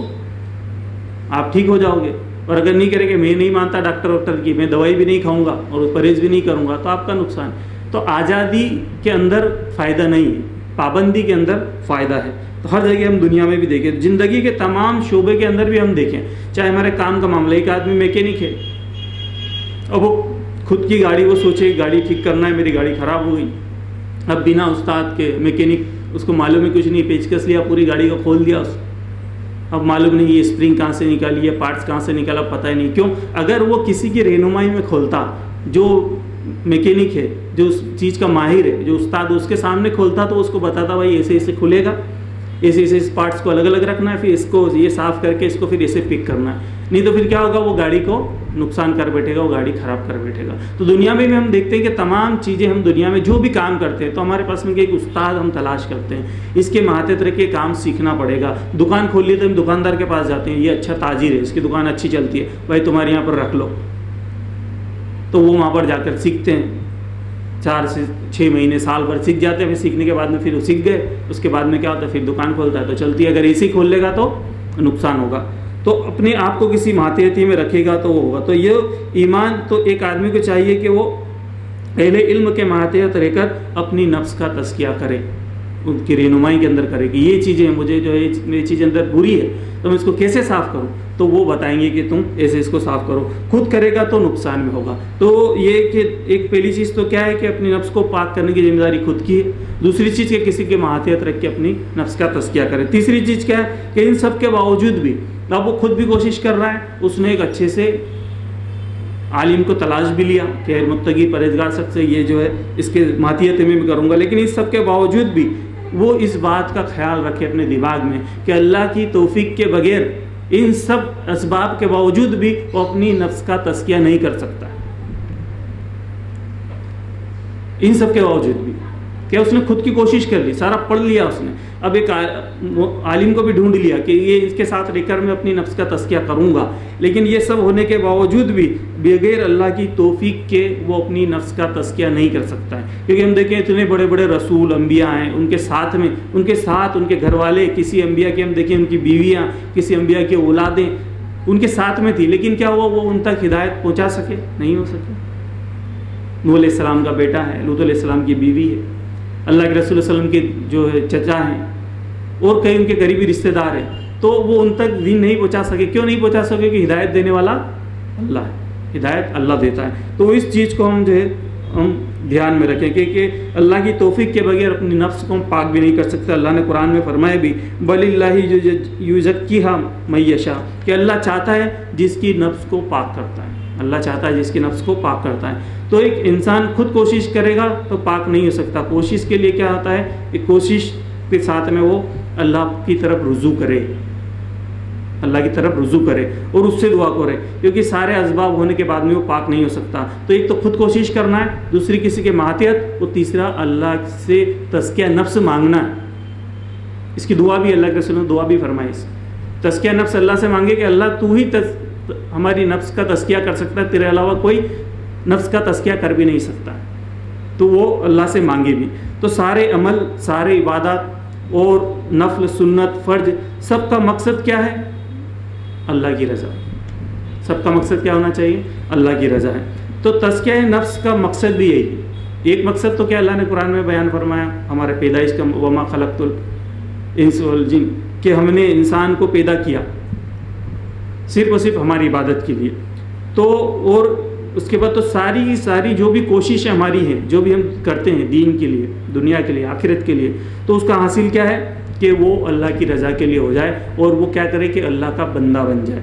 آپ ٹھیک ہو جاؤ گے، اور اگر نہیں کرے کہ میں نہیں مانتا ڈاکٹر ڈاکٹر کی، میں دوائی بھی نہیں کھاؤں گا اور پرہیز بھی نہیں کروں گا، تو آپ کا نقصان۔ تو آزادی کے اندر فائدہ نہیں ہے، پابندی کے اندر فائدہ ہے۔ تو ہر جگہ ہم دنیا میں بھی دیکھیں، زندگی کے تمام شعبے کے اندر بھی ہم دیکھیں، چاہے ہمارے کام کا معاملہ، ایک آدمی میکینک ہے، اب وہ خود کی گاڑی، وہ سوچے گاڑی ٹھیک کرنا ہے، میری گاڑی خراب ہو گئی، اب بنا استاد کے میکینک، اس کو معلوم ہے کچھ نہیں، پیچکس لیا، پوری گاڑی کو کھول دیا، اس اب معلوم نہیں یہ اسپرنگ کہاں سے نکالی ہے، پارٹس کہاں سے نکالا، پتہ ہی نہیں۔ کیوں؟ اگر وہ کسی کی رہنمائی میں کھولتا، جو میکینک ہے، جو اس چیز کا ماہر ہے، جو استاد، اس کے سامنے کھولتا تو اس کو بتاتا بھائی ایسے ایسے کھلے گا، ایسے ایسے اس پارٹس کو الگ الگ رکھنا ہے، پھر اس کو یہ صاف کر کے اس کو پھر ایسے پک کرنا ہے، نہیں تو پھر کیا ہوگا، وہ گاڑی کو نقصان کر بیٹھے گا، وہ گاڑی خراب کر بیٹھے گا۔ تو دنیا میں بھی ہم دیکھتے ہیں کہ تمام چیزیں، ہم دنیا میں جو بھی کام کرتے ہیں تو ہمارے پاس میں ایک استاد ہم تلاش کرتے ہیں، اس کے ماتحت رہ کے کام سیکھنا پڑے گا۔ دکان کھول لی تو ہم دکاندار کے پاس جاتے ہیں، یہ اچھا تاجر ہے، اس کی دکان اچھی چلتی ہے، بھائی تمہارے یہاں پر رکھ لو، تو وہ وہاں پر جا کر سیکھتے ہیں، چار سے چھ مہینے سال بھر سیکھ جاتے ہیں، پھر سیکھنے کے بعد میں پھر وہ سیکھ گئے، اس کے بعد میں کیا ہوتا ہے، پھر دکان کھولتا ہے تو چلتی ہے، اگر اسی کھول لے گا تو نقصان ہوگا۔ تو اپنے آپ کو کسی ماتحتی میں رکھے گا تو وہ ہوگا۔ تو یہ ایمان تو ایک آدمی کو چاہیے کہ وہ اہل علم کے ماتحت رہ کر اپنی نفس کا تزکیہ کرے، ان کی رہنمائی کے اندر کرے کہ یہ چیزیں مجھے جو ہے، یہ چیز اندر بری ہے تو میں اس کو کیسے صاف کروں، تو وہ بتائیں گے کہ تم ایسے اس کو صاف کرو۔ خود کرے گا تو نقصان میں ہوگا۔ تو یہ کہ ایک پہلی چیز تو کیا ہے کہ اپنی نفس کو پاک کرنے کی ذمہ داری خود کی ہے، دوسری چیز کہ کسی کے ماتحت رکھ کے اپنی نفس کا تزکیہ کرے، تیسری چیز کیا ہے کہ ان سب کے باوجود بھی اب وہ خود بھی کوشش کر رہا ہے، اس نے ایک اچھے سے عالم کو تلاش بھی لیا کہ متقی پرہیزگار شخص سے یہ جو ہے اس کے ماتحت میں بھی کروں گا، لیکن اس سب کے باوجود بھی وہ اس بات کا خیال رکھے اپنے دماغ میں کہ اللہ کی توفیق کے بغیر، ان سب اسباب کے باوجود بھی وہ اپنی نفس کا تزکیہ نہیں کر سکتا، ان سب کے باوجود بھی کیا اس نے خود کی کوشش کر لی، سارا پڑھ لیا اس نے، اب ایک عالم کو بھی ڈھونڈ لیا کہ یہ اس کے ساتھ رہ کر میں اپنی نفس کا تزکیہ کروں گا، لیکن یہ سب ہونے کے باوجود بھی بغیر اللہ کی توفیق کے وہ اپنی نفس کا تزکیہ نہیں کر سکتا ہے۔ کیونکہ ہم دیکھیں اتنے بڑے بڑے رسول انبیاء ہیں، ان کے ساتھ میں ان کے ساتھ ان کے گھر والے، کسی انبیاء کے ہم دیکھیں ان کی بیویاں، کسی انبیاء کی اولادیں ان کے ساتھ میں تھی، لیکن کیا ہوا، وہ ان تک ہدایت پہنچا سکے؟ نہیں ہو سکے۔ نوح علیہ السلام کا بیٹا ہے، لوط علیہ السلام کی بیوی ہے، اللہ کے رسول صلی اللہ علیہ وسلم کے جو ہے چچا ہیں، اور کئی ان کے قریبی رشتہ دار ہیں، تو وہ ان تک دین نہیں پہنچا سکے۔ کیوں نہیں پہنچا سکے؟ کہ ہدایت دینے والا اللہ ہے، ہدایت اللہ دیتا ہے۔ تو اس چیز کو ہم جو ہے ہم دھیان میں رکھیں کہ کہ اللہ کی توفیق کے بغیر اپنی نفس کو ہم پاک بھی نہیں کر سکتے۔ اللہ نے قرآن میں فرمایا بھی، بل اللہ یزکیھا من یشاء، کہ اللہ چاہتا ہے جس کی نفس کو پاک کرتا ہے، اللہ چاہتا ہے جس کی نفس کو پاک کرتا ہے۔ تو ایک انسان خود کوشش کرے گا تو پاک نہیں ہو سکتا، کوشش کے لیے کیا ہوتا ہے کہ کوشش کے ساتھ میں وہ اللہ کی طرف رجوع کرے، اللہ کی طرف رجوع کرے اور اس سے دعا کرے، کیونکہ سارے اسباب ہونے کے بعد میں وہ پاک نہیں ہو سکتا۔ تو ایک تو خود کوشش کرنا ہے، دوسری کسی کے ماتحت، اور تیسرا اللہ سے تزکیہ نفس مانگنا ہے۔ اس کی دعا بھی اللہ کے رسول نے دعا بھی فرمائی، اس تزکیہ نفس اللہ سے مانگے کہ اللہ تو ہی تز... ہماری نفس کا تزکیہ کر سکتا ہے، تیرے علاوہ کوئی نفس کا تزکیہ کر بھی نہیں سکتا، تو وہ اللہ سے مانگے بھی۔ تو سارے عمل، سارے عبادات اور نفل، سنت، فرض، سب کا مقصد کیا ہے؟ اللہ کی رضا۔ سب کا مقصد کیا ہونا چاہیے؟ اللہ کی رضا ہے۔ تو تزکیہ نفس کا مقصد بھی یہی ہے ایک مقصد تو کیا اللہ نے قرآن میں بیان فرمایا ہمارے پیدائش کا، وما خلقت الانس والجن، کہ ہم نے انسان کو پیدا کیا صرف اور صرف ہماری عبادت کے لیے. تو اور اس کے بعد تو ساری کی ساری جو بھی کوششیں ہماری ہیں، جو بھی ہم کرتے ہیں دین کے لیے، دنیا کے لیے، آخرت کے لیے، تو اس کا حاصل کیا ہے کہ وہ اللہ کی رضا کے لیے ہو جائے، اور وہ کیا کرے کہ اللہ کا بندہ بن جائے،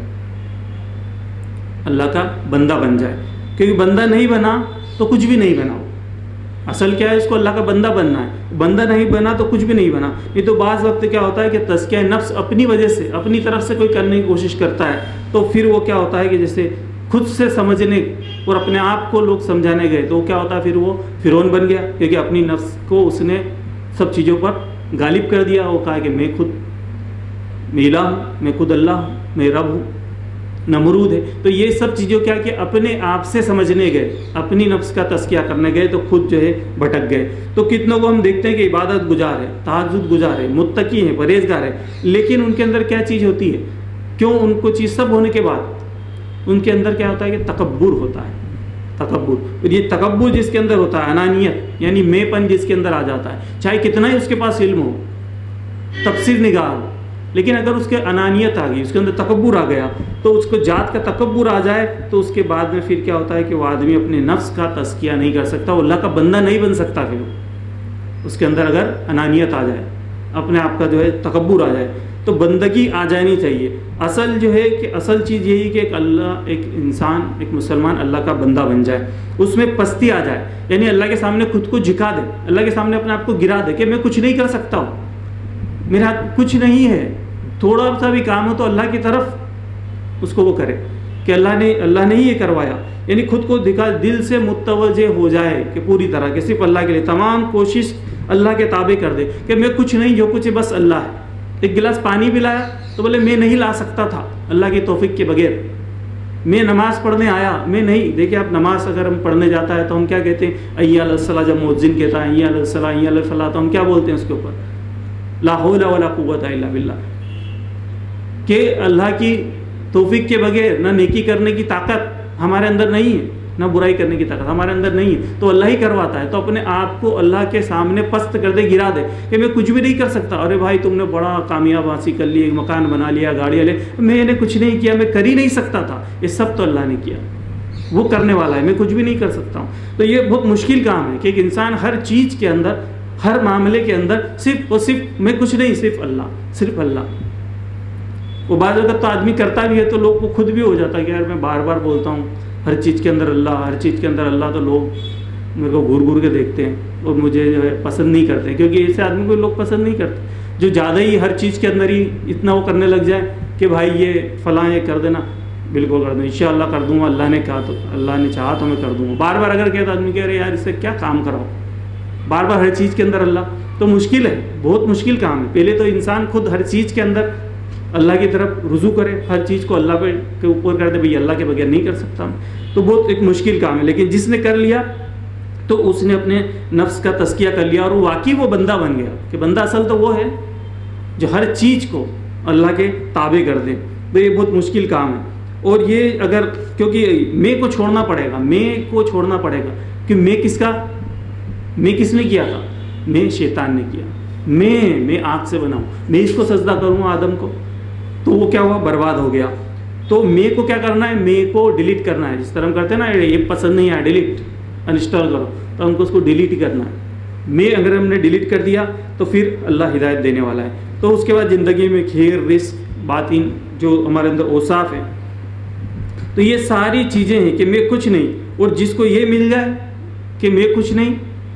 اللہ کا بندہ بن جائے. کیونکہ بندہ نہیں بنا تو کچھ بھی نہیں بنا. اصل کیا ہے، اس کو اللہ کا بندہ بننا ہے. بندہ نہیں بنا تو کچھ بھی نہیں بنا. یہ تو بعض وقت کیا ہوتا ہے کہ تزکیہ نفس اپنی وجہ سے، اپنی طرف سے کوئی کرنے کی کوشش کرتا ہے، تو پھر وہ کیا ہوتا ہے کہ جیسے خود سے سمجھنے اور اپنے آپ کو لوگ سمجھانے گئے تو کیا ہوتا ہے، پھر وہ فرعون بن گیا، کیونکہ اپنی نفس کو اس نے سب چیزوں پر غالب کر دیا. وہ کہا کہ میں خود میں الہ ہوں، میں خود اللہ ہوں، میں رب ہوں. نمرود ہے. تو یہ سب چیزوں کیا کہ اپنے آپ سے سمجھنے گئے، اپنی نفس کا تزکیہ کرنے گئے تو خود جو ہے بھٹک گئے. تو کتنوں کو ہم دیکھتے ہیں کہ عبادت گزار ہے، تہجد گزار ہے، متقی ہیں، پرہیزگار ہے، لیکن ان کے اندر کیا چیز ہوتی ہے؟ کیوں ان کو چیز سب ہونے کے بعد ان کے اندر کیا ہوتا ہے کہ تکبر ہوتا ہے. تکبر. اور یہ تکبر جس کے اندر ہوتا ہے، انانیت یعنی میں پن جس کے اندر آ جاتا ہے، چاہے کتنا ہی اس کے پاس علم ہو، تفسیر نگاہ ہو، لیکن اگر اس کے انانیت آ گئی، اس کے اندر تکبر آ گیا، تو اس کو ذات کا تکبر آ جائے تو اس کے بعد میں پھر کیا ہوتا ہے کہ وہ آدمی اپنے نفس کا تزکیہ نہیں کر سکتا، وہ اللہ کا بندہ نہیں بن سکتا. پھر اس کے اندر اگر انانیت آ جائے، اپنے آپ کا جو ہے تکبر آ جائے، تو بندگی آ جانی چاہیے. اصل جو ہے کہ اصل چیز یہی کہ ایک اللہ ایک انسان ایک مسلمان اللہ کا بندہ بن جائے، اس میں پستی آ جائے، یعنی اللہ کے سامنے خود کو جھکا دے، اللہ کے سامنے اپنے آپ کو گرا دے کہ میں کچھ نہیں کر سکتا ہوں، میرا کچھ نہیں ہے. تھوڑا سا بھی کام ہو تو اللہ کی طرف اس کو وہ کرے کہ اللہ نے اللہ نے ہی یہ کروایا، یعنی خود کو دکھا، دل سے متوجہ ہو جائے کہ پوری طرح کہ صرف اللہ کے لیے تمام کوشش اللہ کے تابع کر دے کہ میں کچھ نہیں، جو کچھ ہے بس اللہ ہے. ایک گلاس پانی بھی لایا تو بولے میں نہیں لا سکتا تھا اللہ کی توفیق کے بغیر. میں نماز پڑھنے آیا، میں نہیں. دیکھیں آپ نماز اگر ہم پڑھنے جاتا ہے تو ہم کیا کہتے ہیں؟ حی علی الصلاۃ. جب مؤذن کہتا ہے حی علی الصلاۃ حی علی الفلاح تو ہم کیا بولتے ہیں اس کے اوپر؟ لا حول ولا قوت الا باللہ، کہ اللہ کی توفیق کے بغیر نہ نیکی کرنے کی طاقت ہمارے اندر نہیں ہے، نہ برائی کرنے کی طاقت ہمارے اندر نہیں ہے، تو اللہ ہی کرواتا ہے. تو اپنے آپ کو اللہ کے سامنے پست کر دے، گرا دے کہ میں کچھ بھی نہیں کر سکتا. ارے بھائی تم نے بڑا کامیاب حاصل کر لی، ایک مکان بنا لیا، گاڑیاں لے، میں نے کچھ نہیں کیا، میں کر ہی نہیں سکتا تھا. یہ سب تو اللہ نے کیا، وہ کرنے والا ہے، میں کچھ بھی نہیں کر سکتا ہوں. تو یہ بہت مشکل کام ہے کہ ایک انسان ہر چیز کے اندر، ہر معاملے کے اندر صرف اور صرف میں کچھ نہیں، صرف اللہ، صرف اللہ. وہ بعض اگر تو آدمی کرتا بھی ہے تو لوگ کو خود بھی ہو جاتا ہے کہ یار میں بار بار بولتا ہوں ہر چیز کے اندر اللہ، ہر چیز کے اندر اللہ، تو لوگ میرے کو گھور گھور کے دیکھتے ہیں اور مجھے جو ہے پسند نہیں کرتے، کیونکہ ایسے آدمی کو لوگ پسند نہیں کرتے جو زیادہ ہی ہر چیز کے اندر ہی اتنا وہ کرنے لگ جائے کہ بھائی یہ فلاں یہ کر دینا، بالکل کر دوں، انشاءاللہ کر دوں گا، اللہ نے کہا تو اللہ نے چاہا تو میں کر دوں گا. بار بار اگر کہتا آدمی کہہ رہے یار اس سے کیا کام کراؤ، بار بار ہر چیز کے اندر اللہ، تو مشکل ہے، بہت مشکل کام ہے. پہلے تو انسان خود ہر چیز کے اندر اللہ کی طرف رجوع کرے، ہر چیز کو اللہ پہ کے اوپر کر دے، بھئی اللہ کے بغیر نہیں کر سکتا ہوں. تو بہت ایک مشکل کام ہے، لیکن جس نے کر لیا تو اس نے اپنے نفس کا تزکیہ کر لیا اور وہ واقعی وہ بندہ بن گیا. کہ بندہ اصل تو وہ ہے جو ہر چیز کو اللہ کے تابع کر دے. تو یہ بہت مشکل کام ہے. اور یہ اگر کیونکہ میں کو چھوڑنا پڑے گا، میں کو چھوڑنا پڑے گا کہ میں کس کا، میں کس نے کیا تھا؟ میں شیطان نے کیا. میں میں آنکھ سے بناؤں، میں اس کو سجدہ کروں آدم کو، تو وہ کیا ہوا؟ برباد ہو گیا. تو میں کو کیا کرنا ہے؟ میں کو ڈیلیٹ کرنا ہے. جس طرح ہم کرتے ہیں نا، یہ پسند نہیں آیا ڈیلیٹ انسٹال کرو، تو ہم کو اس کو ڈیلیٹ ہی کرنا ہے. میں اگر ہم نے ڈیلیٹ کر دیا تو پھر اللہ ہدایت دینے والا ہے. تو اس کے بعد زندگی میں خیر، رزق، باطن جو ہمارے اندر اوصاف ہیں، تو یہ ساری چیزیں ہیں کہ میں کچھ نہیں. اور جس کو یہ مل جائے کہ میں کچھ نہیں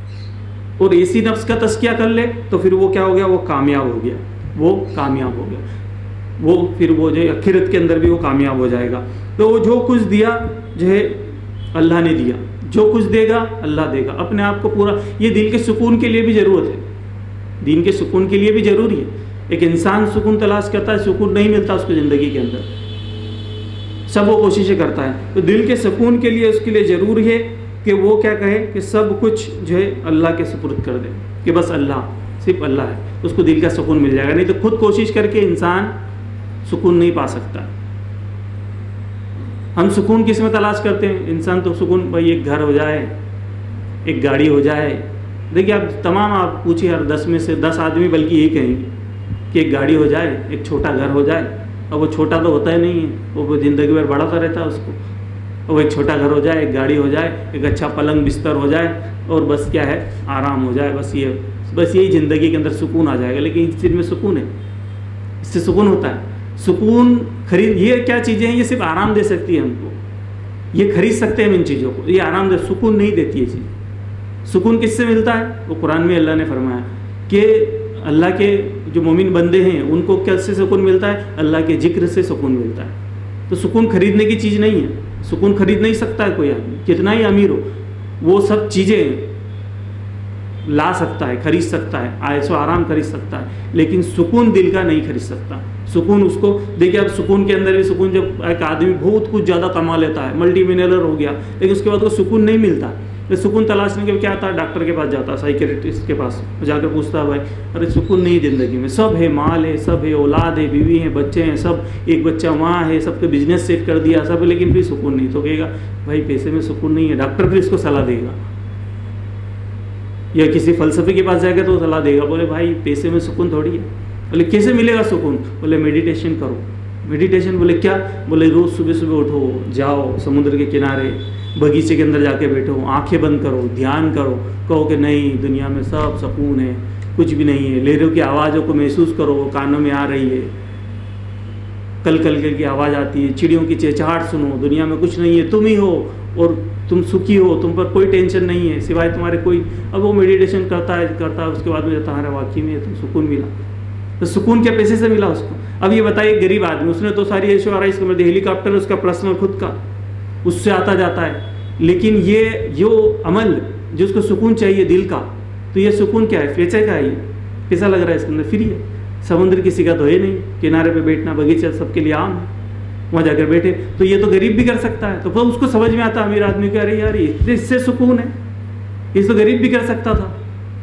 اور ایسی نفس کا تزکیہ کر لے تو پھر وہ کیا ہو گیا؟ وہ کامیاب ہو گیا، وہ کامیاب ہو گیا. وہ پھر وہ جو ہے آخرت کے اندر بھی وہ کامیاب ہو جائے گا. تو وہ جو کچھ دیا جو ہے اللہ نے دیا، جو کچھ دے گا اللہ دے گا. اپنے آپ کو پورا، یہ دل کے سکون کے لیے بھی ضرورت ہے، دین کے سکون کے لیے بھی ضروری ہے. ایک انسان سکون تلاش کرتا ہے، سکون نہیں ملتا اس کو زندگی کے اندر، سب وہ کوششیں کرتا ہے. تو دل کے سکون کے لیے اس کے لیے ضروری ہے کہ وہ کیا کہے کہ سب کچھ جو ہے اللہ کے سپرد کر دے، کہ بس اللہ، صرف اللہ ہے. اس کو دل کا سکون مل جائے گا. نہیں تو خود کوشش کر کے انسان سکون نہیں پا سکتا. ہم سکون کس میں تلاش کرتے ہیں؟ انسان تو سکون بھائی ایک گھر ہو جائے، ایک گاڑی ہو جائے. دیکھیے آپ تمام آپ پوچھیے ہر دس میں سے دس آدمی بلکہ یہی کہیں گے کہ ایک گاڑی ہو جائے, ایک چھوٹا گھر ہو جائے. اور وہ چھوٹا تو ہوتا ہی نہیں ہے, وہ زندگی بھر بڑھاتا رہتا ہے اس کو. وہ ایک چھوٹا گھر ہو جائے, ایک گاڑی ہو جائے, ایک اچھا پلنگ بستر ہو جائے, اور بس کیا ہے آرام ہو جائے. بس یہ بس یہی زندگی کے اندر سکون آ جائے گا. لیکن اس چیز میں سکون ہے, اس سے سکون ہوتا ہے. سکون خرید یہ کیا چیزیں ہیں, یہ صرف آرام دے سکتی ہے ہم کو. یہ خرید سکتے ہیں ہم ان چیزوں کو, یہ آرام دے, سکون نہیں دیتی یہ چیز. سکون کس سے ملتا ہے؟ وہ قرآن میں اللہ نے فرمایا کہ اللہ کے جو مومن بندے ہیں ان کو کس سے سکون ملتا ہے؟ اللہ کے ذکر سے سکون ملتا ہے. تو سکون خریدنے کی چیز نہیں ہے. سکون خرید نہیں سکتا ہے کوئی آدمی, کتنا ہی امیر ہو. وہ سب چیزیں لا سکتا ہے, خرید سکتا ہے, عائش و آرام خرید سکتا ہے, لیکن سکون دل کا نہیں خرید سکتا. سکون اس کو دیکھیے, اب سکون کے اندر بھی سکون, جب ایک آدمی بہت کچھ زیادہ کما لیتا ہے, ملٹی ملینئر ہو گیا, لیکن اس کے بعد وہ سکون نہیں ملتا. سکون تلاشنے کے کیا آتا ہے؟ ڈاکٹر کے پاس جاتا ہے, سائیکیٹرسٹ کے پاس جا کر پوچھتا ہے بھائی ارے سکون نہیں زندگی میں, سب ہے, مال ہے, سب ہے, اولاد ہے, بیوی ہیں, بچے ہیں, سب, ایک بچہ وہاں ہے, سب کے بزنس سیٹ کر دیا سب, لیکن پھر سکون نہیں. تو کہے گا بھائی پیسے میں سکون نہیں ہے. ڈاکٹر پھر اس کو صلاح دے گا, یا کسی فلسفے کے پاس جائے گا تو صلاح دے گا, بولے بھائی پیسے میں سکون تھوڑی ہے. بولے کیسے ملے گا سکون؟ بولے میڈیٹیشن کرو. میڈیٹیشن بولے کیا؟ بولے روز صبح صبح اٹھو, جاؤ سمندر کے کنارے, باغیچے کے اندر جا کے بیٹھو, آنکھیں بند کرو, دھیان کرو, کہو کہ نہیں دنیا میں سب سکون ہے, کچھ بھی نہیں ہے. لہروں کی آوازوں کو محسوس کرو, وہ کانوں میں آ رہی ہے, کل کل کل کی آواز آتی ہے, چڑیوں کی چہچہاٹ سنو, دنیا میں کچھ نہیں ہے, تم ہی ہو, اور تم سکھی ہو, تم پر کوئی ٹینشن نہیں ہے سوائے تمہارے کوئی. اب وہ میڈیٹیشن کرتا ہے کرتا ہے اس کے بعد میں جاتا ہے واقعی میں تم سکون ملا. تو سکون کیا پیسے سے ملا اس کو؟ اب یہ بتائیے غریب آدمی, اس نے تو ساری عیش و آرائش کے مطلب ہیلی کاپٹر اس کا پرسنل خود کا, اس سے آتا جاتا ہے, لیکن یہ جو عمل جو اس کو سکون چاہیے دل کا, تو یہ سکون کیا ہے؟ پیسے کا ہے. یہ پیسہ لگ رہا ہے اس کے اندر, فری ہے. سمندر کسی کا تو ہے نہیں, کنارے پہ بیٹھنا, باغیچہ سب کے لیے عام ہے, وہاں جا کر بیٹھے. تو یہ تو غریب بھی کر سکتا ہے. تو پھر اس کو سمجھ میں آتا امیر آدمی کہ ارے یار اس سے سکون ہے, اس تو غریب بھی کر سکتا تھا.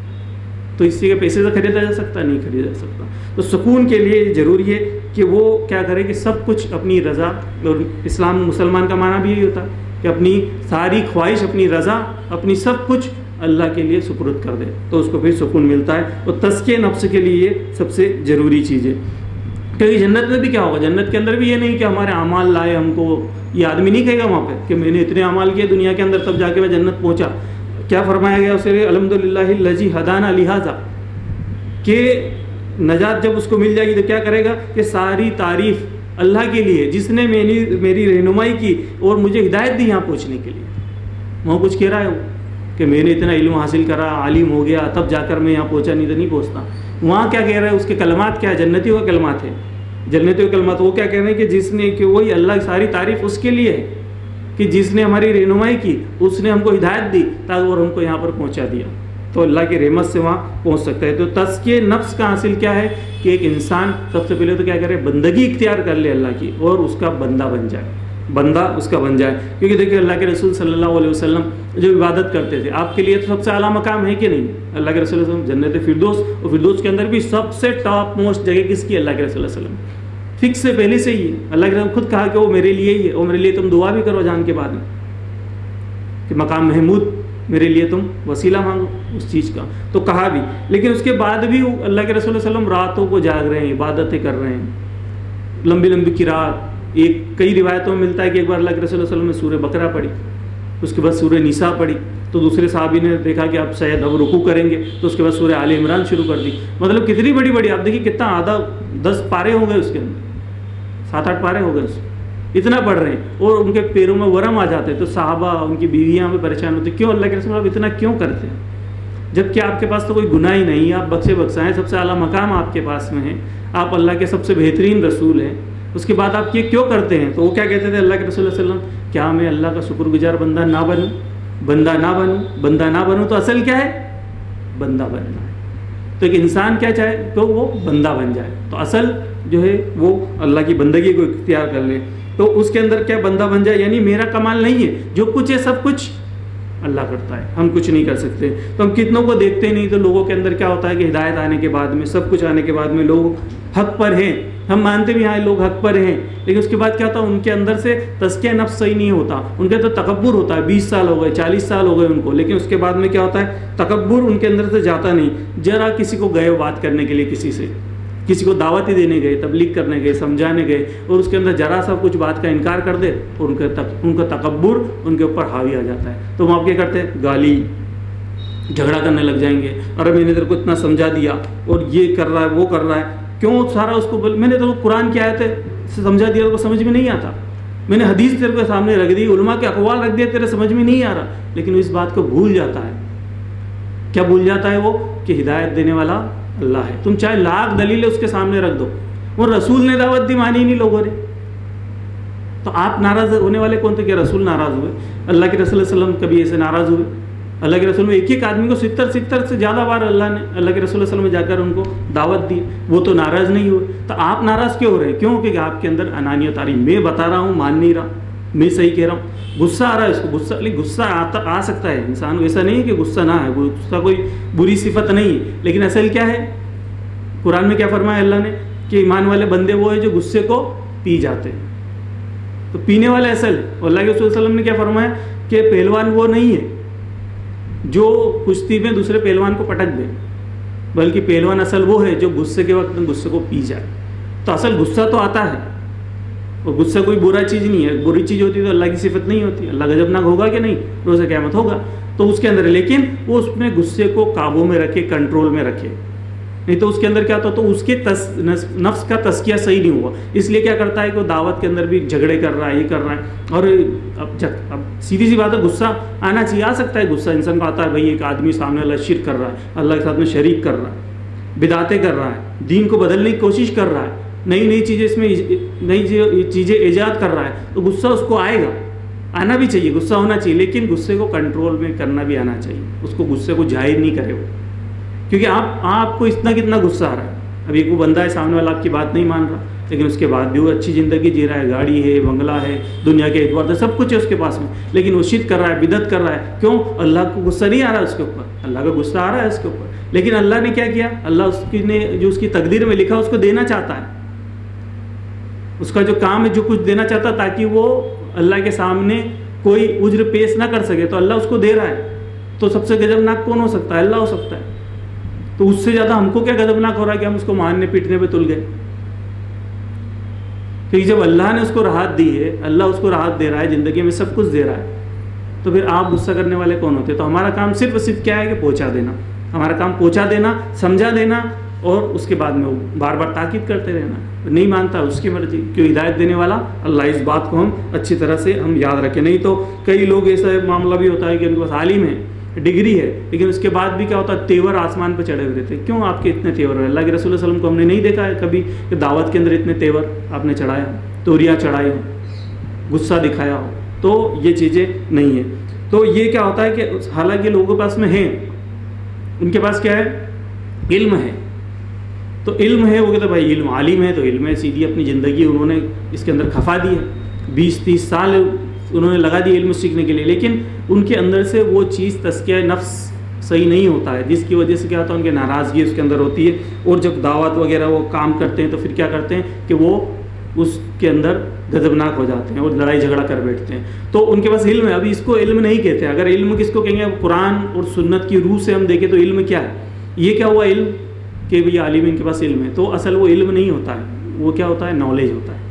تو اس کے پیسے سے خریدا جا سکتا نہیں خریدا جا سکتا. تو سکون کے لیے ضروری ہے کہ وہ کیا کرے کہ سب کچھ اپنی رضا, اور اسلام مسلمان کا معنی بھی یہی ہوتا ہے کہ اپنی ساری خواہش, اپنی رضا, اپنی سب کچھ اللہ کے لیے سپرد کر دے, تو اس کو پھر سکون ملتا ہے. اور تزکیہ نفس کے لیے یہ سب سے ضروری چیز ہے. کیونکہ جنت میں بھی کیا ہوگا, جنت کے اندر بھی یہ نہیں کہ ہمارے اعمال لائے ہم کو, یہ آدمی نہیں کہے گا وہاں پہ کہ میں نے اتنے اعمال کیے دنیا کے اندر تب جا کے میں جنت پہنچا. کیا فرمایا گیا اسے؟ الحمدللہ الذی ہدانا لہذا, کہ نجات جب اس کو مل جائے گی تو کیا کرے گا کہ ساری تعریف اللہ کے لیے جس نے میری میری رہنمائی کی اور مجھے ہدایت دی یہاں پہنچنے کے لیے. وہاں کچھ کہہ رہا ہے وہ کہ میں نے اتنا علم حاصل کرا, عالم ہو گیا, تب جا کر میں یہاں پہنچا, نہیں تو نہیں پہنچتا. وہاں کیا کہہ رہا ہے, اس کے کلمات کیا ہے؟ جنتیوں کا کلمات ہے, جنتیوں کے کلمات. وہ کیا کہہ رہے ہیں کہ جس نے, کہ وہی اللہ, ساری تعریف اس کے لیے ہے کہ جس نے ہماری رہنمائی کی, اس نے ہم کو ہدایت دی تاکہ اور ہم کو یہاں پر پہنچا دیا. تو اللہ کی رحمت سے وہاں پہنچ سکتا ہے. تو تزکیہ نفس کا حاصل کیا ہے کہ ایک انسان سب سے پہلے تو کیا کرے, بندگی اختیار کر لے اللہ کی, اور اس کا بندہ بن جائے, بندہ اس کا بن جائے. کیونکہ دیکھیں اللہ کے رسول صلی اللہ علیہ وسلم جو عبادت کرتے تھے, آپ کے لیے تو سب سے اعلیٰ مقام ہے کہ نہیں؟ اللہ کے رسول صلی اللہ علیہ وسلم جنت فردوس, اور فردوس کے اندر بھی سب سے ٹاپ موسٹ جگہ کس کی؟ اللہ کے رسول صلی اللہ علیہ وسلم. فکس سے پہلے سے ہی اللہ کے رسول خود کہا کہ وہ میرے لیے ہی ہے, اور میرے لیے تم دعا بھی کرو جان کے بعد میں کہ مقام محمود میرے لیے تم وسیلہ مانگو اس چیز کا. تو کہا بھی, لیکن اس کے بعد بھی اللہ کے رسول صلی اللہ علیہ وسلم راتوں کو جاگ رہے ہیں, عبادتیں کر رہے ہیں, لمبی لمبی قرات. ایک کئی روایتوں میں ملتا ہے کہ ایک بار اللہ کے رسول صلی اللہ علیہ وسلم نے سورہ بقرہ پڑھی, اس کے بعد سورہ نساء پڑھی. تو دوسرے صحابی نے دیکھا کہ اب شاید اب رکوع کریں گے, تو اس کے بعد سورہ آل عمران شروع کر دی. مطلب کتنی بڑی بڑی, آپ دیکھیے کتنا, آدھا دس پارے ہو گئے اس کے اندر, سات آٹھ پارے ہو گئے اس, اتنا پڑھ رہے ہیں. اور ان کے پیروں میں ورم آ جاتے, تو صحابہ ان کی بیویاں بھی پریشان ہوتی, کیوں اللہ کے رسول آپ اتنا کیوں کرتے ہیں جب کہ آپ کے پاس تو کوئی گناہ ہی نہیں, آپ بخشے بخشا ہیں, سب سے اعلیٰ مقام آپ کے پاس میں ہے, آپ اللہ کے سب سے بہترین رسول ہیں, اس کے بعد آپ یہ کیوں کرتے ہیں؟ تو وہ کیا کہتے تھے اللہ کے رسول صلی اللہ علیہ وسلم, کیا میں اللہ کا شکر گزار بندہ نہ بنوں, بندہ نہ بنوں, بندہ نہ بنوں. تو اصل کیا ہے؟ بندہ بننا ہے. تو ایک انسان کیا چاہے تو وہ بندہ بن جائے. تو اصل جو ہے وہ اللہ کی بندگی کو اختیار کر لے, تو اس کے اندر کیا بندہ بن جائے. یعنی میرا کمال نہیں ہے, جو کچھ ہے سب کچھ اللہ کرتا ہے, ہم کچھ نہیں کر سکتے. تو ہم کتنوں کو دیکھتے نہیں, تو لوگوں کے اندر کیا ہوتا ہے کہ ہدایت آنے کے بعد میں, سب کچھ آنے کے بعد میں لوگ حق پر ہیں، ہم مانتے بھی ہیں لوگ حق پر ہیں، لیکن اس کے بعد کیا ہوتا ہے ان کے اندر سے تزکیہ نفس صحیح نہیں ہوتا، ان کے تو تکبر ہوتا ہے، بیس سال ہو گئے، چالیس سال ہو گئے ان کو، لیکن اس کے بعد میں کیا ہوتا ہے تکبر ان کے اندر سے جاتا نہیں۔ ذرا کسی کو گئے بات کرنے کے لیے، کسی سے کسی کو دعوت ہی دینے گئے، تبلیغ کرنے گئے، سمجھانے گئے، اور اس کے اندر ذرا سا کچھ بات کا انکار کر دے اور ان کا ان کا تکبر ان کے اوپر حاوی آ جاتا ہے، تو وہ آپ کیا کرتے ہیں گالی جھگڑا کرنے لگ جائیں گے، اور میں نے تیرے کو اتنا سمجھا دیا اور یہ کر رہا ہے وہ کر رہا ہے، کیوں سارا اس کو بول میں نے تو قرآن کی آیت سے سمجھا دیا، تو سمجھ میں نہیں آتا، میں نے حدیث تیرے کو سامنے رکھ دی، علماء کے اقوال رکھ دیا، تیرے سمجھ میں نہیں آ رہا، لیکن اس بات کو بھول جاتا ہے۔ کیا بھول جاتا ہے وہ؟ کہ ہدایت دینے والا اللہ ہے، تم چاہے لاکھ دلیلیں اس کے سامنے رکھ دو، وہ رسول نے دعوت دی، مانی نہیں لوگوں نے، تو آپ ناراض ہونے والے کون تھے کہ رسول ناراض ہوئے؟ اللہ کے رسول صلی اللہ علیہ وسلم کبھی ایسے ناراض ہوئے؟ اللہ کے رسول میں ایک ایک آدمی کو ستر ستر سے زیادہ بار اللہ نے اللہ کے رسول صلی اللہ علیہ وسلم میں جا کر ان کو دعوت دی، وہ تو ناراض نہیں ہوئے، تو آپ ناراض کیوں ہو رہے ہیں؟ کیوں کہ آپ کے اندر انانیت آ رہی، میں بتا رہا ہوں مان نہیں رہا، میں صحیح کہہ رہا ہوں، غصہ آ رہا ہے اس کو، غصہ لیکن غصہ آتا آ سکتا ہے انسان، ایسا نہیں ہے کہ غصہ نہ ہے، غصہ کوئی بری صفت نہیں ہے، لیکن اصل کیا ہے؟ قرآن میں کیا فرمایا اللہ نے کہ ایمان والے بندے وہ ہیں جو غصے کو پی جاتے ہیں، تو پینے والے اصل ہے۔ اللہ کے رسول صلی اللہ علیہ وسلم نے کیا فرمایا کہ پہلوان وہ نہیں ہے جو کشتی میں دوسرے پہلوان کو پٹک دے، بلکہ پہلوان اصل وہ ہے جو غصے کے وقت غصے کو پی جائے۔ تو اصل غصہ تو آتا ہے، اور غصہ کوئی برا چیز نہیں ہے، بری چیز ہوتی تو اللہ کی صفت نہیں ہوتی، اللہ غضبناک ہوگا کہ نہیں؟ روز قیامت ہوگا، تو اس کے اندر، لیکن وہ اس میں غصے کو قابو میں رکھے، کنٹرول میں رکھے، نہیں تو اس کے اندر کیا ہوتا تو اس کے نفس کا تزکیہ صحیح نہیں ہوا، اس لیے کیا کرتا ہے کہ وہ دعوت کے اندر بھی جھگڑے کر رہا ہے، یہ کر رہا ہے، اور اب اب سیدھی سی بات ہے غصہ آنا چاہیے، آ سکتا ہے غصہ انسان کو آتا ہے، بھائی ایک آدمی سامنے اللہ شرک کر رہا ہے، اللہ کے ساتھ میں شریک کر رہا ہے، بدعتیں کر رہا ہے، دین کو بدلنے کی کوشش کر رہا ہے، نئی نئی چیزیں اس میں نئی چیزیں ایجاد کر رہا ہے، تو غصہ اس کو آئے گا، آنا بھی چاہیے، غصہ ہونا چاہیے، لیکن غصے کو کنٹرول میں کرنا بھی آنا چاہیے، اس کو غصے کو ظاہر نہیں کرے وہ، کیونکہ آپ آپ کو اتنا کتنا غصہ آ رہا ہے، ابھی ایک وہ بندہ ہے سامنے والا آپ کی بات نہیں مان رہا، لیکن اس کے بعد بھی وہ اچھی زندگی جی رہا ہے، گاڑی ہے، بنگلہ ہے، دنیا کے اعتبار سے سب کچھ ہے اس کے پاس میں، لیکن وہ شرک کر رہا ہے، بدعت کر رہا ہے، کیوں؟ اللہ کو غصہ نہیں آ رہا ہے اس کے اوپر، اللہ کا غصہ آ رہا ہے اس کے اوپر، لیکن اللہ نے کیا کیا؟ اللہ اس کی نے جو اس کی تقدیر میں لکھا اس کو دینا چاہتا ہے، اس کا جو کام ہے جو کچھ دینا چاہتا ہے تاکہ وہ اللہ کے سامنے کوئی عذر پیش نہ کر سکے، تو اللہ اس کو دے رہا ہے، تو سب سے غضبناک کون ہو سکتا ہے؟ اللہ ہو سکتا ہے، تو اس سے زیادہ ہم کو کیا غضبناک ہو رہا ہے کہ ہم اس کو مارنے پیٹنے پہ تل گئے؟ کیونکہ جب اللہ نے اس کو راحت دی ہے، اللہ اس کو راحت دے رہا ہے، زندگی میں سب کچھ دے رہا ہے، تو پھر آپ غصہ کرنے والے کون ہوتے؟ تو ہمارا کام صرف اور صرف کیا ہے کہ پہنچا دینا، ہمارا کام پہنچا دینا، سمجھا دینا، اور اس کے بعد میں بار بار تاکید کرتے رہنا، نہیں مانتا اس کی مرضی، کیوں ہدایت دینے والا اللہ، اس بات کو ہم اچھی طرح سے ہم یاد رکھیں، نہیں تو کئی لوگ ایسا معاملہ بھی ہوتا ہے کہ ان کے پاس عالم ہے، ڈگری ہے، لیکن اس کے بعد بھی کیا ہوتا ہے تیور آسمان پہ چڑھے ہوئے رہتے ہیں، کیوں آپ کے اتنے تیور ہیں؟ اللہ کے رسول صلی اللہ علیہ وسلم کو ہم نے نہیں دیکھا ہے کبھی کہ دعوت کے اندر اتنے تیور آپ نے چڑھایا ہو، توریاں چڑھائی ہو، غصہ دکھایا ہو، تو یہ چیزیں نہیں ہیں۔ تو یہ کیا ہوتا ہے کہ حالانکہ لوگوں کے پاس میں ہیں، ان کے پاس کیا ہے؟ علم ہے، تو علم ہے، وہ کہتے ہیں بھائی علم، عالم ہے تو علم ہے، سیدھی اپنی زندگی انہوں نے اس کے اندر کھپا دی ہے، بیس تیس سال انہوں نے لگا دی علم سیکھنے کے لیے، لیکن ان کے اندر سے وہ چیز تزکیہ نفس صحیح نہیں ہوتا ہے، جس کی وجہ سے کیا ہوتا ہے ان کی ناراضگی اس کے اندر ہوتی ہے، اور جب دعوت وغیرہ وہ کام کرتے ہیں تو پھر کیا کرتے ہیں کہ وہ اس کے اندر غضبناک ہو جاتے ہیں اور لڑائی جھگڑا کر بیٹھتے ہیں، تو ان کے پاس علم ہے، ابھی اس کو علم نہیں کہتے، اگر علم کس کو کہیں گے؟ قرآن اور سنت کی روح سے ہم دیکھیں تو علم کیا ہے؟ یہ کیا ہوا علم کہ بھئی عالم ان کے پاس علم ہے، تو اصل وہ علم نہیں ہوتا ہے، وہ کیا ہوتا ہے؟ نالج ہوتا ہے،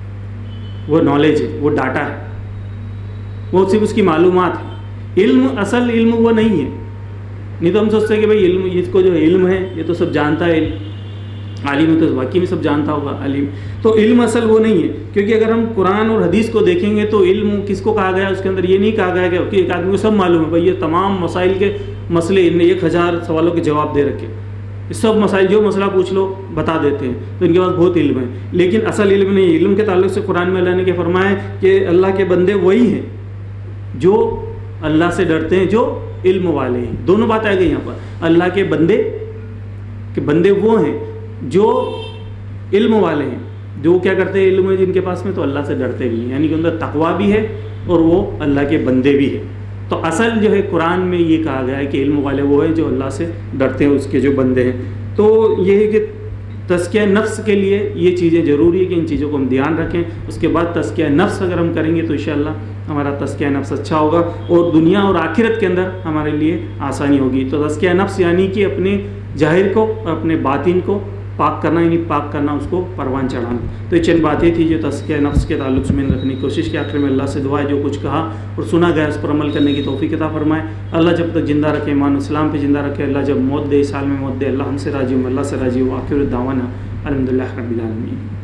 وہ نالج ہے، وہ ڈاٹا ہے، وہ صرف اس کی معلومات ہے، علم اصل علم وہ نہیں ہے، نہیں تو ہم سوچتے ہیں کہ بھئی علم، اس کو جو علم ہے یہ تو سب جانتا ہے، عالم ہے تو واقعی میں سب جانتا ہوگا عالم، تو علم اصل وہ نہیں ہے، کیونکہ اگر ہم قرآن اور حدیث کو دیکھیں گے تو علم کس کو کہا گیا؟ اس کے اندر یہ نہیں کہا گیا کہ ایک آدمی کو سب معلوم ہے، بھئی یہ تمام مسائل کے مسئلے، ان نے ایک ہزار سوالوں کے جواب دے رکھے، سب مسائل جو مسئلہ پوچھ لو بتا دیتے ہیں، تو ان کے پاس بہت علم ہے، لیکن اصل علم نہیں۔ علم کے تعلق سے قرآن میں اللہ نے کیا فرمایا ہے کہ اللہ کے بندے وہی ہیں جو اللہ سے ڈرتے ہیں، جو علم والے ہیں، دونوں بات آ گئی یہاں پر، اللہ کے بندے کہ بندے وہ ہیں جو علم والے ہیں، جو کیا کرتے ہیں؟ علم ہے جن کے پاس میں، تو اللہ سے ڈرتے بھی ہیں، یعنی کہ اندر تقویٰ بھی ہے اور وہ اللہ کے بندے بھی ہیں۔ تو اصل جو ہے قرآن میں یہ کہا گیا ہے کہ علم والے وہ ہے جو اللہ سے ڈرتے ہیں، اس کے جو بندے ہیں۔ تو یہ ہے کہ تزکیہ نفس کے لیے یہ چیزیں ضروری ہے کہ ان چیزوں کو ہم دھیان رکھیں. اس کے بعد تزکیہ نفس اگر ہم کریں گے تو انشاءاللہ ہمارا تزکیہ نفس اچھا ہوگا اور دنیا اور آخرت کے اندر ہمارے لیے آسانی ہوگی. تو تزکیہ نفس یعنی کہ اپنے ظاہر کو اور اپنے باطن کو پاک کرنا، یعنی پاک کرنا، اس کو پروان چڑھانا. تو یہ چند باتیں تھیں جو تزکیہ نفس کے تعلق سے میں نے رکھنے کی کوشش کی. آخر میں اللہ سے دعا ہے جو کچھ کہا اور سنا گیا اس پر عمل کرنے کی توفیق عطا فرمائے. اللہ جب تک زندہ رکھے، ایمان و اسلام پہ زندہ رکھے. اللہ جب موت دے، اس حال میں موت دے، اللہ ہم سے راضی ہو، اللہ سے راضی ہو. آخر دعوانا الحمدللہ رب العالمین.